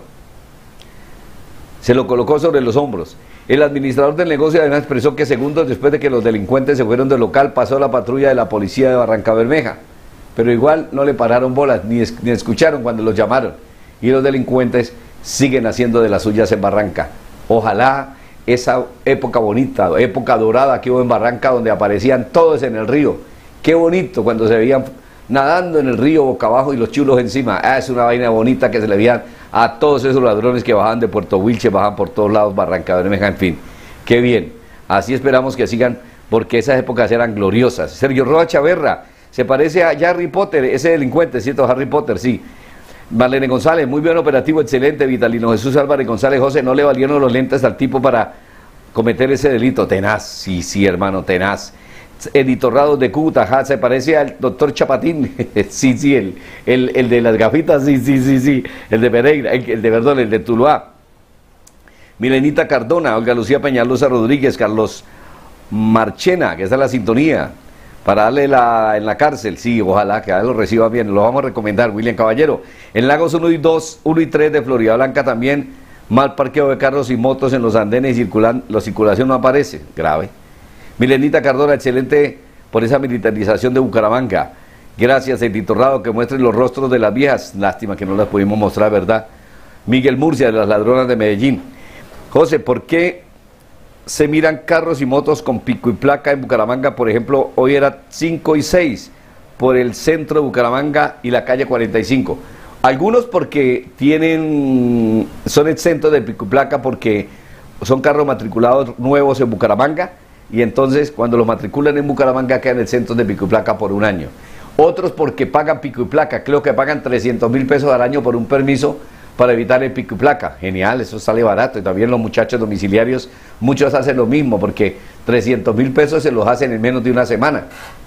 Se lo colocó sobre los hombros. El administrador del negocio además expresó que segundos después de que los delincuentes se fueron del local, pasó la patrulla de la policía de Barranca Bermeja. Pero igual no le pararon bolas, ni, es, ni escucharon cuando los llamaron. Y los delincuentes siguen haciendo de las suyas en Barranca. Ojalá esa época bonita, época dorada que hubo en Barranca, donde aparecían todos en el río. Qué bonito cuando se veían nadando en el río boca abajo y los chulos encima. Ah, es una vaina bonita que se le veían a todos esos ladrones que bajaban de Puerto Wilche, bajaban por todos lados, Barranca Bermeja, en fin. Qué bien. Así esperamos que sigan, porque esas épocas eran gloriosas. Sergio Roa Chaverra se parece a Harry Potter, ese delincuente, ¿cierto? Harry Potter, sí. Marlene González, muy buen operativo, excelente. Vitalino Jesús Álvarez González José, no le valieron los lentes al tipo para cometer ese delito. Tenaz, sí, sí, hermano, tenaz. Editorrados de Cúcuta, se parece al doctor Chapatín, sí, sí, el, el, el de las gafitas, sí, sí, sí, sí, el de Pereira, el, el de, perdón, el de Tuluá. Milenita Cardona, Olga Lucía Peñalosa Rodríguez, Carlos Marchena, que está en la sintonía. para darle la, en la cárcel. Sí, ojalá que lo reciba bien, lo vamos a recomendar. William Caballero, en Lagos uno y dos, uno y tres de Florida Blanca también, mal parqueo de carros y motos en los andenes, circulan, la circulación no aparece, grave. Milenita Cardona, excelente por esa militarización de Bucaramanga. Gracias, Edito Rado, que muestren los rostros de las viejas. Lástima que no las pudimos mostrar, ¿verdad? Miguel Murcia, de las ladronas de Medellín. José, ¿por qué se miran carros y motos con pico y placa en Bucaramanga? Por ejemplo, hoy era cinco y seis por el centro de Bucaramanga y la calle cuarenta y cinco. Algunos porque tienen, son exentos de pico y placa porque son carros matriculados nuevos en Bucaramanga y entonces cuando los matriculan en Bucaramanga quedan exentos de pico y placa por un año. Otros porque pagan pico y placa, creo que pagan trescientos mil pesos al año por un permiso para evitar el pico y placa. Genial, eso sale barato. Y también los muchachos domiciliarios, muchos hacen lo mismo porque trescientos mil pesos se los hacen en menos de una semana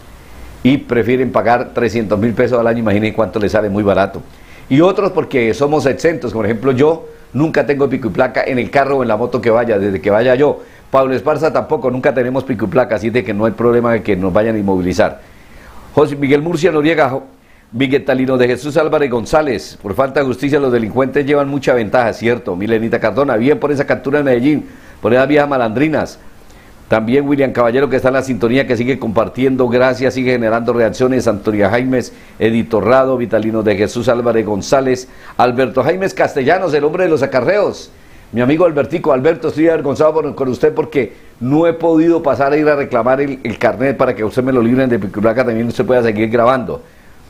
y prefieren pagar trescientos mil pesos al año. Imaginen cuánto les sale, muy barato. Y otros porque somos exentos. Por ejemplo, yo nunca tengo pico y placa en el carro o en la moto que vaya, desde que vaya yo. Pablo Esparza tampoco, nunca tenemos pico y placa, así de que no hay problema de que nos vayan a inmovilizar. José Miguel Murcia Noriega, Migueltalino de Jesús Álvarez González, por falta de justicia los delincuentes llevan mucha ventaja, cierto. Milenita Cardona, bien por esa captura en Medellín, por esas viejas malandrinas. También William Caballero, que está en la sintonía, que sigue compartiendo, gracias, sigue generando reacciones. Antonia Jaimes, Edito Rado, Vitalino de Jesús Álvarez González, Alberto Jaimes Castellanos, el hombre de los acarreos. Mi amigo Albertico, Alberto, estoy avergonzado por, con usted porque no he podido pasar a ir a reclamar el, el carnet para que usted me lo libren de pico y placa, también usted pueda seguir grabando.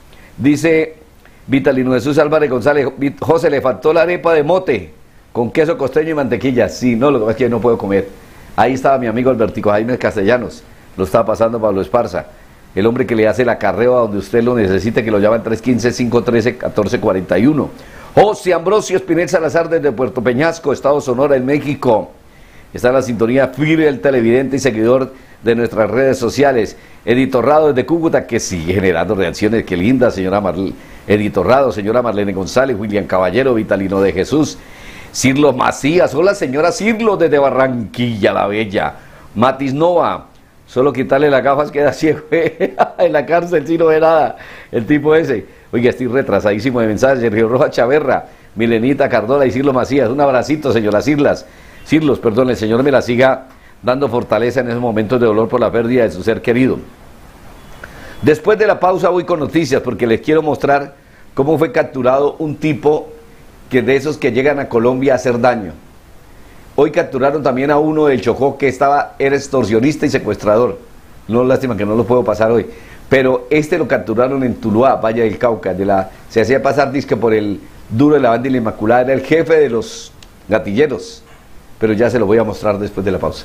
Dice Vitalino Jesús Álvarez González, José, le faltó la arepa de mote con queso costeño y mantequilla. Sí, no, lo que pasa es que no puedo comer. Ahí estaba mi amigo Albertico Jaime Castellanos, lo estaba pasando Pablo Esparza, el hombre que le hace el acarreo a donde usted lo necesite, que lo llaman tres uno cinco, cinco uno tres, uno cuatro cuatro uno. José Ambrosio Espinel Salazar desde Puerto Peñasco, Estado Sonora, en México. Está en la sintonía, fiel televidente y seguidor de nuestras redes sociales. Edito Rado desde Cúcuta, que sigue generando reacciones. Qué linda, señora Marlene. Edito Rado, señora Marlene González, William Caballero, Vitalino de Jesús, Cirlo Macías. Hola, señora Cirlo desde Barranquilla, la Bella. Matis Nova, solo quitarle las gafas queda ciego. En la cárcel, si no ve nada. El tipo ese. Oiga, estoy retrasadísimo de mensajes. Sergio Rojas Chaverra, Milenita Cardona y Cirlo Macías. Un abracito, señora Cirlas. Cirlos, perdón, el Señor me la siga dando fortaleza en esos momentos de dolor por la pérdida de su ser querido. Después de la pausa voy con noticias porque les quiero mostrar cómo fue capturado un tipo que de esos que llegan a Colombia a hacer daño. Hoy capturaron también a uno del Chocó que estaba, era extorsionista y secuestrador. No, lástima que no lo puedo pasar hoy. Pero este lo capturaron en Tuluá, Valle del Cauca. De la, se hacía pasar disque por el duro de la banda y la Inmaculada. Era el jefe de los gatilleros. Pero ya se lo voy a mostrar después de la pausa.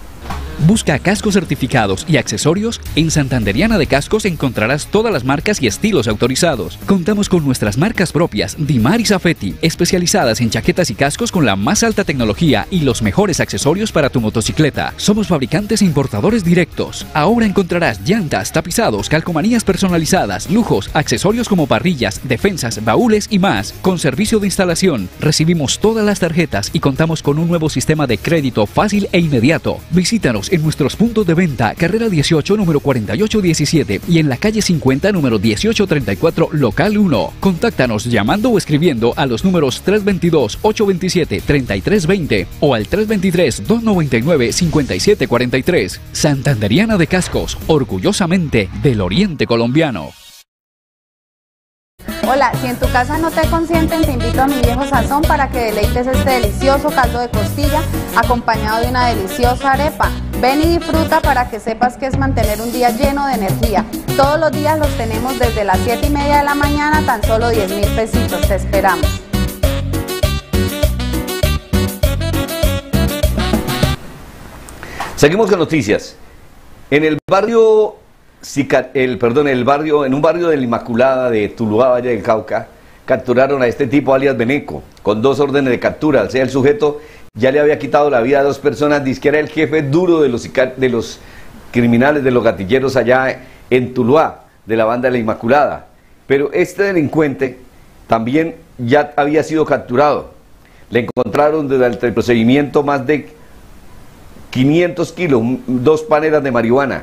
Busca cascos certificados y accesorios. En Santanderiana de Cascos encontrarás todas las marcas y estilos autorizados. Contamos con nuestras marcas propias, Dimar y Safety, especializadas en chaquetas y cascos con la más alta tecnología y los mejores accesorios para tu motocicleta. Somos fabricantes e importadores directos. Ahora encontrarás llantas, tapizados, calcomanías personalizadas, lujos, accesorios como parrillas, defensas, baúles y más. Con servicio de instalación, recibimos todas las tarjetas y contamos con un nuevo sistema de crédito fácil e inmediato. Visítanos en nuestros puntos de venta, carrera dieciocho, número cuarenta y ocho diecisiete y en la calle cincuenta, número dieciocho treinta y cuatro, local uno. Contáctanos llamando o escribiendo a los números tres dos dos, ocho dos siete, tres tres dos cero o al tres dos tres, dos nueve nueve, cinco siete cuatro tres. Santanderiana de Cascos, orgullosamente del Oriente Colombiano.
Hola, si en tu casa no te consienten, te invito a mi viejo sazón para que deleites este delicioso caldo de costilla acompañado de una deliciosa arepa. Ven y disfruta para que sepas que es mantener un día lleno de energía. Todos los días los tenemos desde las siete y media de la mañana, tan solo diez mil pesitos. Te esperamos.
Seguimos con noticias. En el barrio... El, perdón, el barrio, en un barrio de la Inmaculada de Tuluá, Valle del Cauca, capturaron a este tipo alias Beneco, con dos órdenes de captura. O sea, el sujeto ya le había quitado la vida a dos personas, dice que era el jefe duro de los, de los criminales, de los gatilleros allá en Tuluá, de la banda de la Inmaculada. Pero este delincuente también ya había sido capturado. Le encontraron durante el procedimiento más de quinientos kilos, dos panelas de marihuana,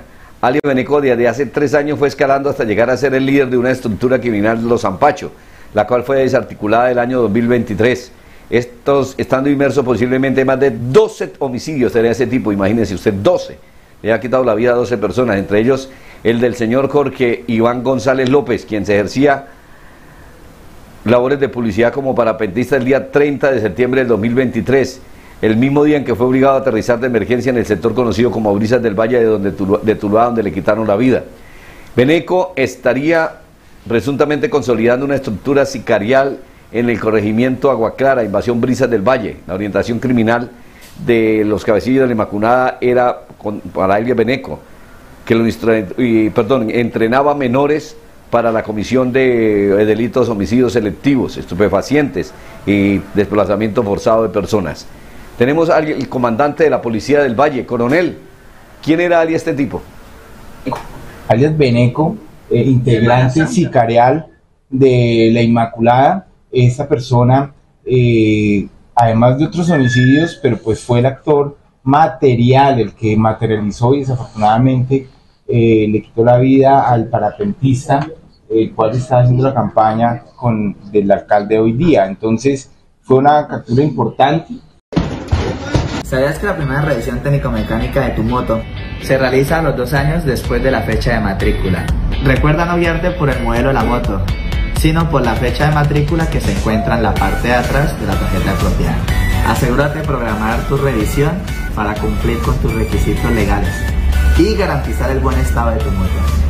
alias Beneco desde hace tres años fue escalando hasta llegar a ser el líder de una estructura criminal, Los Zampacho, la cual fue desarticulada el año dos mil veintitrés. Estos, estando inmersos posiblemente más de doce homicidios de ese tipo, imagínense usted, doce. Le ha quitado la vida a doce personas, entre ellos el del señor Jorge Iván González López, quien se ejercía labores de publicidad como parapentista el día treinta de septiembre del dos mil veintitrés, el mismo día en que fue obligado a aterrizar de emergencia en el sector conocido como Brisas del Valle de, donde, de Tuluá, donde le quitaron la vida. Beneco estaría presuntamente consolidando una estructura sicarial en el corregimiento Agua Clara, invasión Brisas del Valle. La orientación criminal de los cabecillos de la Inmaculada era con, para alias Beneco, que lo y, perdón, entrenaba menores para la comisión de, de delitos, homicidios selectivos, estupefacientes y desplazamiento forzado de personas. Tenemos al el comandante de la Policía del Valle, coronel. ¿Quién era alias este tipo?
Alias Beneco, eh, integrante sicarial de la Inmaculada. Esta persona, eh, además de otros homicidios, pero pues fue el actor material, el que materializó y desafortunadamente eh, le quitó la vida al parapentista, el cual está haciendo la campaña con del alcalde hoy día. Entonces fue una captura importante.
¿Sabías que la primera revisión técnico-mecánica de tu moto se realiza a los dos años después de la fecha de matrícula? Recuerda no guiarte por el modelo de la moto, sino por la fecha de matrícula que se encuentra en la parte de atrás de la tarjeta de propiedad. Asegúrate de programar tu revisión para cumplir con tus requisitos legales y garantizar el buen estado de tu moto.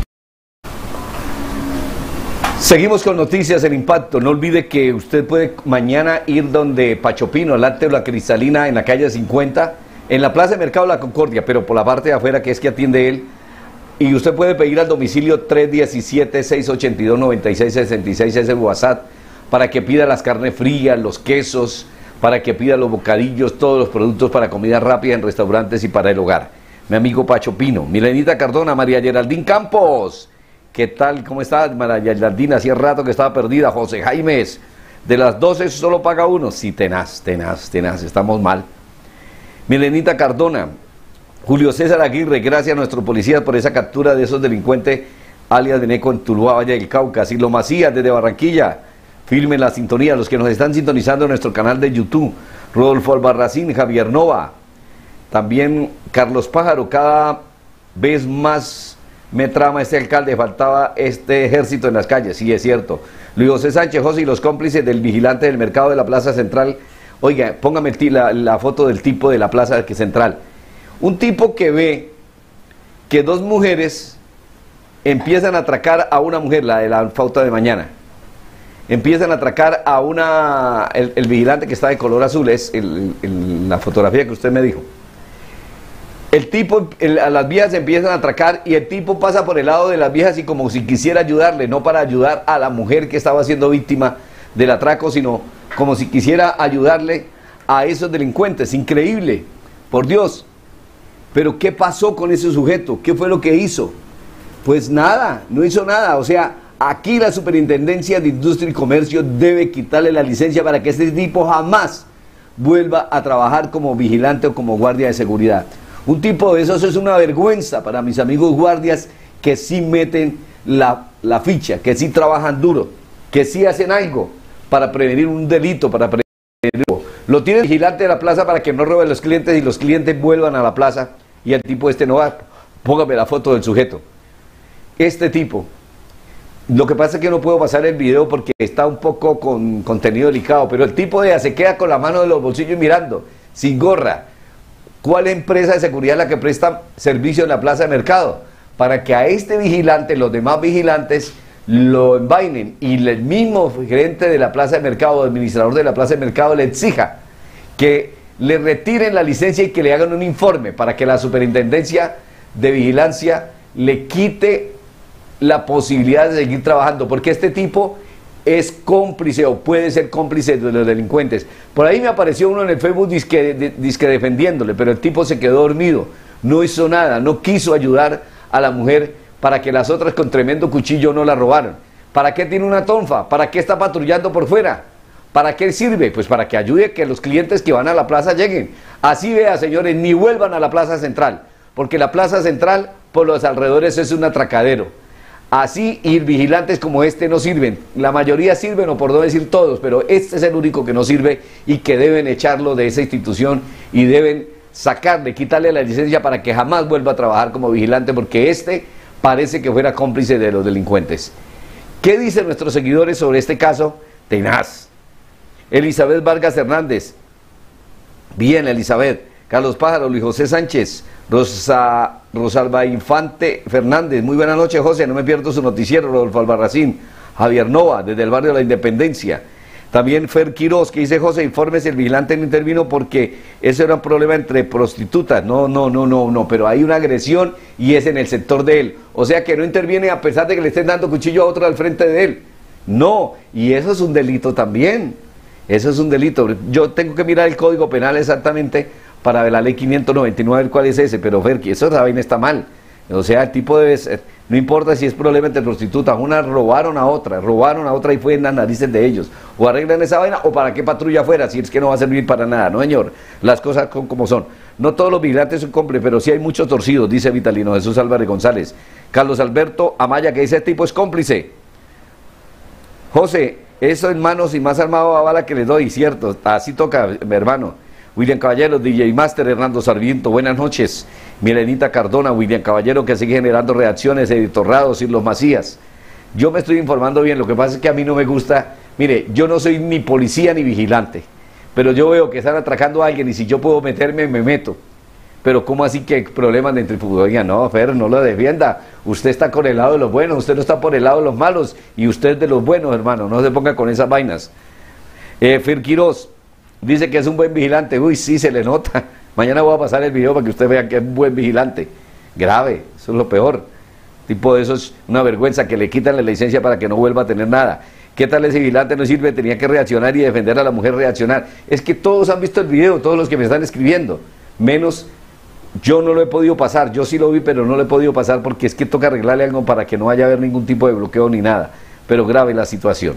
Seguimos con noticias en Impacto. No olvide que usted puede mañana ir donde Pacho Pino, al lácteo La Cristalina, en la calle cincuenta, en la Plaza de Mercado La Concordia, pero por la parte de afuera, que es que atiende él. Y usted puede pedir al domicilio tres uno siete, seis ocho dos, nueve seis seis seis, es el WhatsApp, para que pida las carnes frías, los quesos, para que pida los bocadillos, todos los productos para comida rápida en restaurantes y para el hogar. Mi amigo Pacho Pino. Milenita Cardona, María Geraldine Campos. ¿Qué tal? ¿Cómo estás, María Geraldine? Hacía rato que estaba perdida. José Jaimes, de las doce solo paga uno. Sí, tenaz, tenaz, tenaz, estamos mal. Milenita Cardona. Julio César Aguirre, gracias a nuestros policías por esa captura de esos delincuentes, alias Beneco en Tuluá, Valle del Cauca. Silo Macías, desde Barranquilla, firme la sintonía. Los que nos están sintonizando en nuestro canal de YouTube, Rodolfo Albarracín, Javier Nova, también Carlos Pájaro. Cada vez más me trama este alcalde, faltaba este ejército en las calles. Sí, es cierto. Luis José Sánchez José y los cómplices del vigilante del mercado de la Plaza Central. Oiga, póngame el la, la foto del tipo de la Plaza Central. Un tipo que ve que dos mujeres empiezan a atracar a una mujer, la de la pauta de mañana. Empiezan a atracar a una, el, el vigilante que está de color azul, es el, el, la fotografía que usted me dijo. El tipo, el, a las viejas empiezan a atracar y el tipo pasa por el lado de las viejas y como si quisiera ayudarle, no para ayudar a la mujer que estaba siendo víctima del atraco, sino como si quisiera ayudarle a esos delincuentes. Increíble, por Dios. Pero ¿qué pasó con ese sujeto? ¿Qué fue lo que hizo? Pues nada, no hizo nada. O sea, aquí la Superintendencia de Industria y Comercio debe quitarle la licencia para que este tipo jamás vuelva a trabajar como vigilante o como guardia de seguridad. Un tipo de esos es una vergüenza para mis amigos guardias que sí meten la, la ficha, que sí trabajan duro, que sí hacen algo para prevenir un delito, para prevenir. Lo tiene el vigilante de la plaza para que no roben los clientes y los clientes vuelvan a la plaza y el tipo este no va. Póngame la foto del sujeto. Este tipo, lo que pasa es que no puedo pasar el video porque está un poco con contenido delicado, pero el tipo de se queda con la mano en los bolsillos mirando, sin gorra. ¿Cuál empresa de seguridad es la que presta servicio en la plaza de mercado? Para que a este vigilante, los demás vigilantes, lo envainen y el mismo gerente de la plaza de mercado, administrador de la plaza de mercado, le exija que le retiren la licencia y que le hagan un informe para que la superintendencia de vigilancia le quite la posibilidad de seguir trabajando, porque este tipo es cómplice o puede ser cómplice de los delincuentes. Por ahí me apareció uno en el Facebook disque, de, disque defendiéndole, pero el tipo se quedó dormido, no hizo nada, no quiso ayudar a la mujer para que las otras con tremendo cuchillo no la robaran. ¿Para qué tiene una tonfa? ¿Para qué está patrullando por fuera? ¿Para qué sirve? Pues para que ayude a que los clientes que van a la plaza lleguen. Así vea, señores, ni vuelvan a la plaza central, porque la plaza central por los alrededores es un atracadero. Así, y vigilantes como este no sirven. La mayoría sirven, o por no decir todos, pero este es el único que no sirve y que deben echarlo de esa institución y deben sacarle, quitarle la licencia para que jamás vuelva a trabajar como vigilante, porque este parece que fuera cómplice de los delincuentes. ¿Qué dicen nuestros seguidores sobre este caso? Tenaz. Elizabeth Vargas Hernández. Bien, Elizabeth. Carlos Pájaro, Luis José Sánchez, Rosa, Rosalba Infante Fernández. Muy buenas noches, José. No me pierdo su noticiero. Rodolfo Albarracín. Javier Nova, desde el barrio de la Independencia. También Fer Quiroz, que dice: José, informe si el vigilante no intervino porque eso era un problema entre prostitutas. No, no, no, no, no, pero hay una agresión y es en el sector de él. O sea que no interviene a pesar de que le estén dando cuchillo a otro al frente de él. No, y eso es un delito también. Eso es un delito. Yo tengo que mirar el Código Penal exactamente para ver la ley quinientos noventa y nueve, cuál es ese, pero Fer, que eso esa vaina está mal. O sea, el tipo debe ser, no importa si es problema entre prostitutas, una robaron a otra, robaron a otra y fue en las narices de ellos. O arreglan esa vaina, o para qué patrulla afuera, si es que no va a servir para nada, no señor, las cosas son como son. No todos los vigilantes son cómplices, pero sí hay muchos torcidos, dice Vitalino Jesús Álvarez González. Carlos Alberto Amaya, que dice: este tipo es cómplice. José, eso en manos y más armado a bala que les doy, cierto, así toca, mi hermano. William Caballero, D J Master, Hernando Sarmiento, buenas noches. Milenita Cardona, William Caballero, que sigue generando reacciones, editorrados, y los Macías. Yo me estoy informando bien, lo que pasa es que a mí no me gusta, mire, yo no soy ni policía ni vigilante, pero yo veo que están atracando a alguien y si yo puedo meterme, me meto. Pero ¿cómo así que hay problemas de centrifugación? No, Fer, no lo defienda. Usted está con el lado de los buenos, usted no está por el lado de los malos y usted de los buenos, hermano, no se ponga con esas vainas. Eh, Fer Quiroz dice que es un buen vigilante. Uy, sí, se le nota. Mañana voy a pasar el video para que usted vea que es un buen vigilante. Grave, eso es lo peor. Tipo de eso es una vergüenza, que le quitan la licencia para que no vuelva a tener nada. ¿Qué tal ese vigilante? No sirve, tenía que reaccionar y defender a la mujer, reaccionar. Es que todos han visto el video, todos los que me están escribiendo. Menos, yo no lo he podido pasar. Yo sí lo vi, pero no lo he podido pasar porque es que toca arreglarle algo para que no vaya a haber ningún tipo de bloqueo ni nada. Pero grave la situación.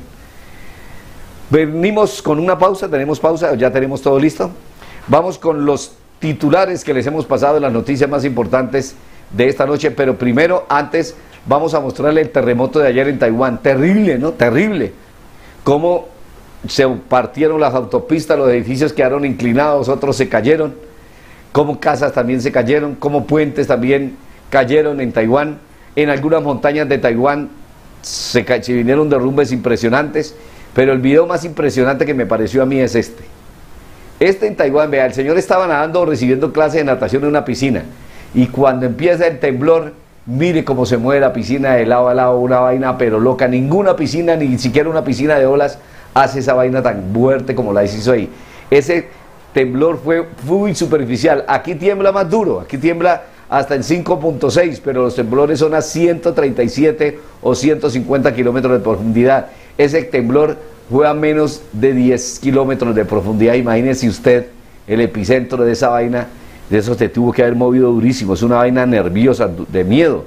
Venimos con una pausa, tenemos pausa, ya tenemos todo listo. Vamos con los titulares que les hemos pasado, las noticias más importantes de esta noche, pero primero, antes, vamos a mostrarle el terremoto de ayer en Taiwán. Terrible, ¿no? Terrible. Cómo se partieron las autopistas, los edificios quedaron inclinados, otros se cayeron, cómo casas también se cayeron, cómo puentes también cayeron en Taiwán. En algunas montañas de Taiwán se, se vinieron derrumbes impresionantes. Pero el video más impresionante que me pareció a mí es este. Este en Taiwán, vea, el señor estaba nadando o recibiendo clase de natación en una piscina. Y cuando empieza el temblor, mire cómo se mueve la piscina de lado a lado, una vaina pero loca. Ninguna piscina, ni siquiera una piscina de olas, hace esa vaina tan fuerte como la hizo ahí. Ese temblor fue muy superficial. Aquí tiembla más duro, aquí tiembla hasta en cinco punto seis, pero los temblores son a ciento treinta y siete o ciento cincuenta kilómetros de profundidad. Ese temblor fue a menos de diez kilómetros de profundidad. Imagínese usted el epicentro de esa vaina, de eso se tuvo que haber movido durísimo. Es una vaina nerviosa, de miedo.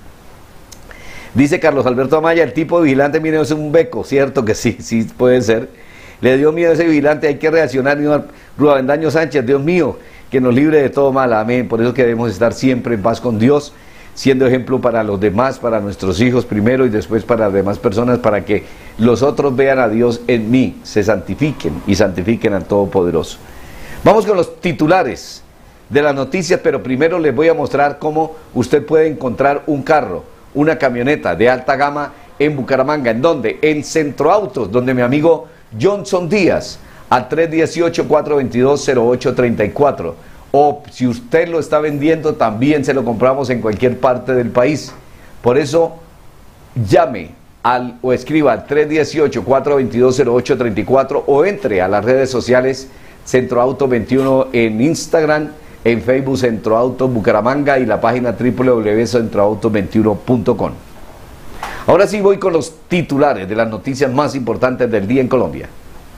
Dice Carlos Alberto Amaya: el tipo de vigilante, mire, es un beco. Cierto que sí, sí puede ser. Le dio miedo a ese vigilante, hay que reaccionar. Ruavendaño Sánchez: Dios mío, que nos libre de todo mal, amén. Por eso que debemos estar siempre en paz con Dios, siendo ejemplo para los demás, para nuestros hijos primero y después para las demás personas, para que los otros vean a Dios en mí, se santifiquen y santifiquen al Todopoderoso. Vamos con los titulares de las noticias, pero primero les voy a mostrar cómo usted puede encontrar un carro, una camioneta de alta gama en Bucaramanga. ¿En dónde? En Centro Autos, donde mi amigo Johnson Díaz, al tres dieciocho, cuatro veintidós, cero ocho treinta y cuatro. O si usted lo está vendiendo, también se lo compramos en cualquier parte del país. Por eso, llame al, o escriba al tres dieciocho, cuatro veintidós, cero ocho treinta y cuatro o entre a las redes sociales Centro Auto veintiuno en Instagram, en Facebook Centro Auto Bucaramanga y la página doble u doble u doble u punto centro auto veintiuno punto com. Ahora sí voy con los titulares de las noticias más importantes del día en Colombia.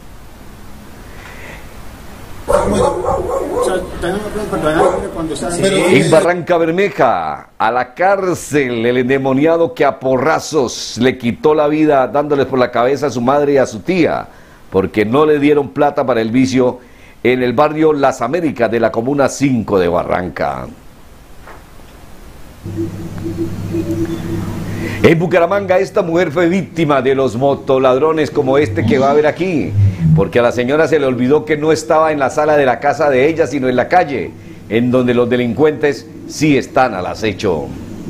En Barranca Bermeja, a la cárcel, el endemoniado que a porrazos le quitó la vida dándoles por la cabeza a su madre y a su tía, porque no le dieron plata para el vicio, en el barrio Las Américas de la Comuna cinco de Barranca. En Bucaramanga, esta mujer fue víctima de los motoladrones como este que va a ver aquí, porque a la señora se le olvidó que no estaba en la sala de la casa de ella, sino en la calle, en donde los delincuentes sí están al acecho.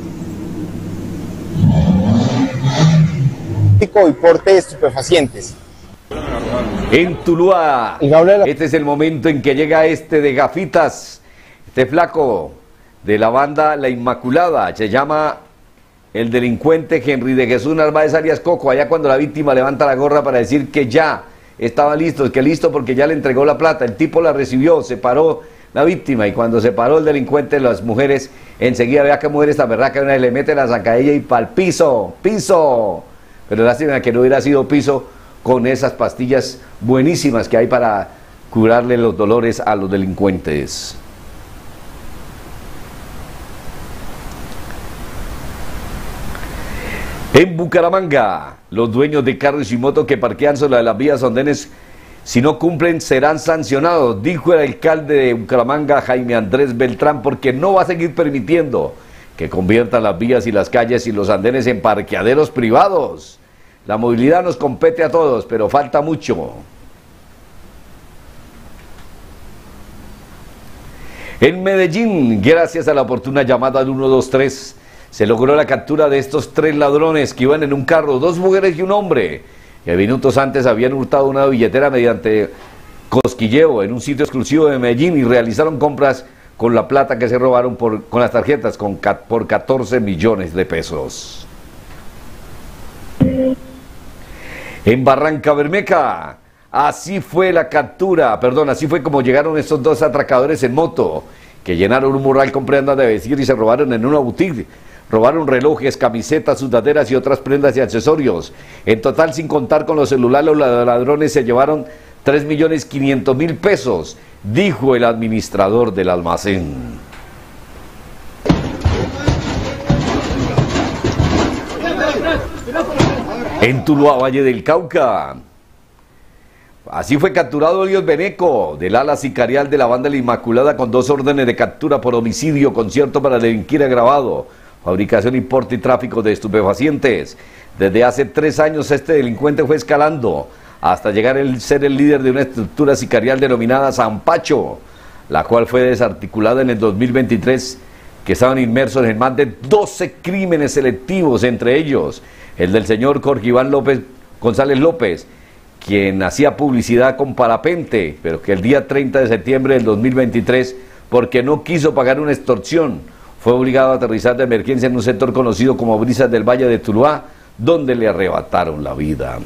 Y porte de estupefacientes.
En Tuluá, este es el momento en que llega este de gafitas, este flaco de la banda La Inmaculada, se llama el delincuente Henry de Jesús Narváez alias Coco, allá cuando la víctima levanta la gorra para decir que ya estaba listo, que listo porque ya le entregó la plata, el tipo la recibió, se paró la víctima y cuando se paró el delincuente, las mujeres enseguida, vea que mujeres tan verdad que una le mete la zancadilla y pa'l piso, piso, pero lástima que no hubiera sido piso con esas pastillas buenísimas que hay para curarle los dolores a los delincuentes. En Bucaramanga, los dueños de carros y motos que parquean sobre las vías andenes, si no cumplen, serán sancionados, dijo el alcalde de Bucaramanga, Jaime Andrés Beltrán, porque no va a seguir permitiendo que conviertan las vías y las calles y los andenes en parqueaderos privados. La movilidad nos compete a todos, pero falta mucho. En Medellín, gracias a la oportuna llamada al uno dos tres, se logró la captura de estos tres ladrones que iban en un carro, dos mujeres y un hombre, que minutos antes habían hurtado una billetera mediante cosquilleo en un sitio exclusivo de Medellín y realizaron compras con la plata que se robaron por, con las tarjetas con, por catorce millones de pesos. En Barranca Bermeja, así fue la captura, perdón, así fue como llegaron estos dos atracadores en moto, que llenaron un mural con prendas de vestir y se robaron en una boutique. Robaron relojes, camisetas, sudaderas y otras prendas y accesorios. En total, sin contar con los celulares, los ladrones se llevaron tres millones quinientos mil pesos, dijo el administrador del almacén. En Tuluá, Valle del Cauca, así fue capturado Elios Beneco, del ala sicarial de la banda La Inmaculada, con dos órdenes de captura por homicidio, concierto para delinquir agravado, fabricación, importe y tráfico de estupefacientes. Desde hace tres años este delincuente fue escalando hasta llegar a ser el líder de una estructura sicarial denominada San Pacho, la cual fue desarticulada en el dos mil veintitrés, que estaban inmersos en más de doce crímenes selectivos, entre ellos el del señor Jorge Iván López González López, quien hacía publicidad con parapente, pero que el día treinta de septiembre del dos mil veintitrés, porque no quiso pagar una extorsión, fue obligado a aterrizar de emergencia en un sector conocido como Brisas del Valle de Tuluá, donde le arrebataron la vida.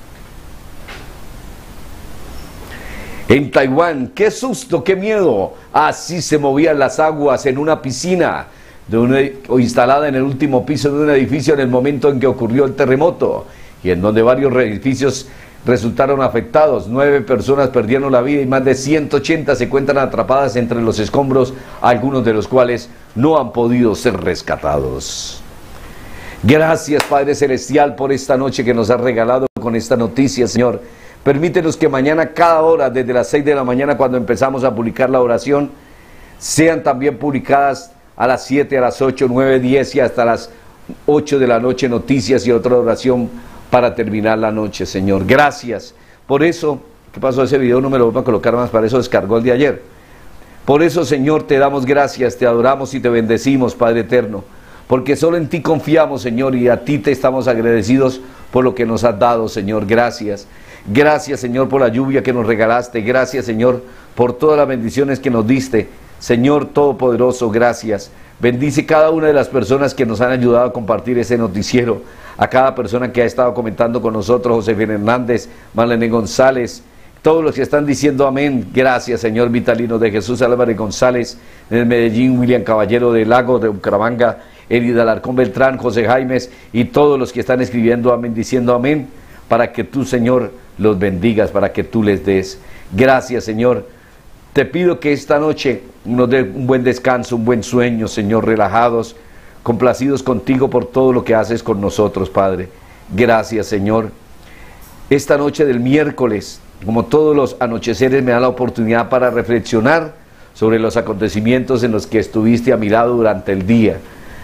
En Taiwán, qué susto, qué miedo, así se movían las aguas en una piscina de una, o instalada en el último piso de un edificio en el momento en que ocurrió el terremoto, y en donde varios edificios resultaron afectados. Nueve personas perdieron la vida y más de ciento ochenta se encuentran atrapadas entre los escombros, algunos de los cuales no han podido ser rescatados. Gracias, Padre Celestial, por esta noche que nos has regalado con esta noticia, Señor. Permítenos que mañana, cada hora, desde las seis de la mañana, cuando empezamos a publicar la oración, sean también publicadas a las siete, a las ocho, nueve, diez y hasta las ocho de la noche noticias y otra oración para terminar la noche, Señor. Gracias. Por eso, ¿qué pasó? Ese video no me lo voy a colocar más, para eso descargó el de ayer. Por eso, Señor, te damos gracias, te adoramos y te bendecimos, Padre eterno, porque solo en ti confiamos, Señor, y a ti te estamos agradecidos por lo que nos has dado, Señor. Gracias. Gracias, Señor, por la lluvia que nos regalaste. Gracias, Señor, por todas las bendiciones que nos diste. Señor Todopoderoso, gracias. Bendice cada una de las personas que nos han ayudado a compartir ese noticiero, a cada persona que ha estado comentando con nosotros, José Hernández, Marlene González, todos los que están diciendo amén. Gracias, Señor Vitalino de Jesús Álvarez González, en el Medellín, William Caballero de Lago, de Bucaramanga, Erida Alarcón Beltrán, José Jaimes y todos los que están escribiendo amén, diciendo amén, para que tú, Señor, los bendigas, para que tú les des. Gracias, Señor. Te pido que esta noche nos dé un buen descanso, un buen sueño, Señor, relajados, complacidos contigo por todo lo que haces con nosotros, Padre. Gracias, Señor. Esta noche del miércoles, como todos los anocheceres, me da la oportunidad para reflexionar sobre los acontecimientos en los que estuviste a mi lado durante el día.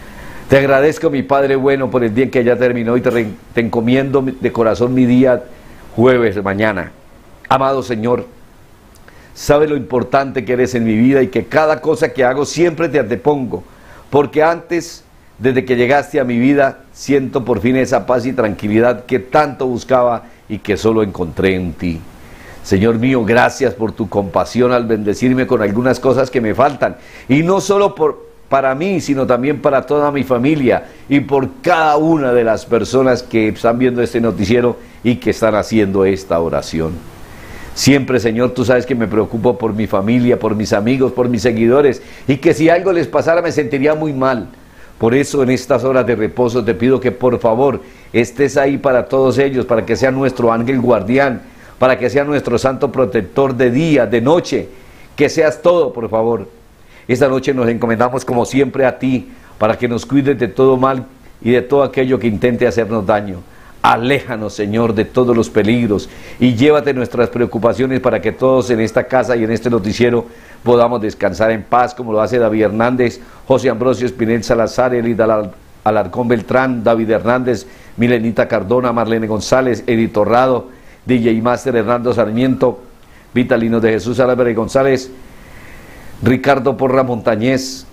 Te agradezco, mi Padre bueno, por el día en que ya terminó y te, re, te encomiendo de corazón mi día jueves, mañana. Amado Señor, sabe lo importante que eres en mi vida y que cada cosa que hago siempre te antepongo, porque antes, desde que llegaste a mi vida, siento por fin esa paz y tranquilidad que tanto buscaba y que solo encontré en ti. Señor mío, gracias por tu compasión al bendecirme con algunas cosas que me faltan, y no solo por, para mí, sino también para toda mi familia y por cada una de las personas que están viendo este noticiero y que están haciendo esta oración. Siempre, Señor, tú sabes que me preocupo por mi familia, por mis amigos, por mis seguidores, y que si algo les pasara me sentiría muy mal. Por eso en estas horas de reposo te pido que por favor estés ahí para todos ellos, para que sea nuestro ángel guardián, para que sea nuestro santo protector de día, de noche, que seas todo, por favor. Esta noche nos encomendamos como siempre a ti, para que nos cuides de todo mal y de todo aquello que intente hacernos daño. Aléjanos, Señor, de todos los peligros y llévate nuestras preocupaciones para que todos en esta casa y en este noticiero podamos descansar en paz, como lo hace David Hernández, José Ambrosio Espinel Salazar, Elida Alarcón Beltrán, David Hernández, Milenita Cardona, Marlene González, Edith Torrado, D J Master Hernando Sarmiento, Vitalino de Jesús Álvarez González, Ricardo Porra Montañez,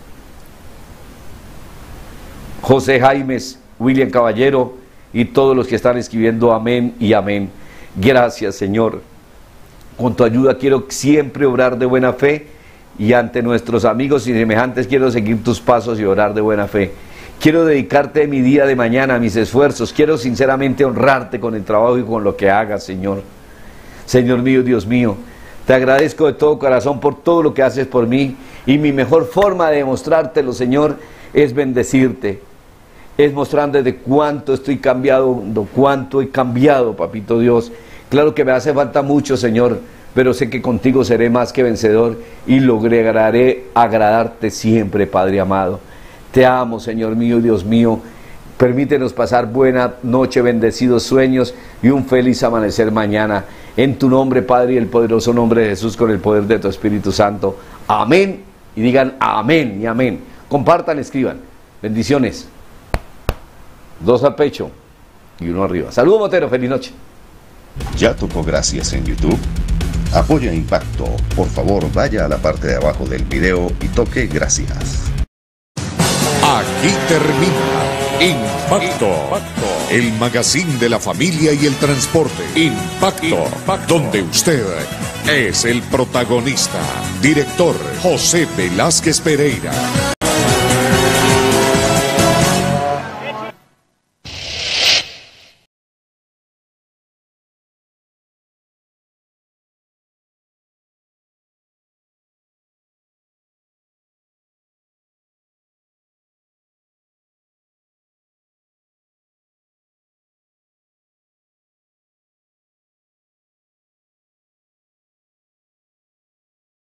José Jaimes, William Caballero y todos los que están escribiendo amén y amén. Gracias, Señor. Con tu ayuda quiero siempre obrar de buena fe, y ante nuestros amigos y semejantes quiero seguir tus pasos y orar de buena fe. Quiero dedicarte mi día de mañana, mis esfuerzos. Quiero sinceramente honrarte con el trabajo y con lo que hagas, Señor. Señor mío, Dios mío, te agradezco de todo corazón por todo lo que haces por mí, y mi mejor forma de demostrártelo, Señor, es bendecirte. Es mostrando de cuánto estoy cambiado, de cuánto he cambiado, Papito Dios. Claro que me hace falta mucho, Señor, pero sé que contigo seré más que vencedor y lograré agradarte siempre, Padre amado. Te amo, Señor mío, Dios mío. Permítenos pasar buena noche, bendecidos sueños y un feliz amanecer mañana. En tu nombre, Padre, y el poderoso nombre de Jesús, con el poder de tu Espíritu Santo. Amén. Y digan amén y amén. Compartan, escriban. Bendiciones. Dos al pecho y uno arriba. Saludos, Motero, feliz noche.
¿Ya tocó gracias en YouTube? Apoya Impacto. Por favor, vaya a la parte de abajo del video y toque gracias.
Aquí termina Impacto, el magazine de la familia y el transporte. Impacto, donde usted es el protagonista. Director José Velázquez Pereira.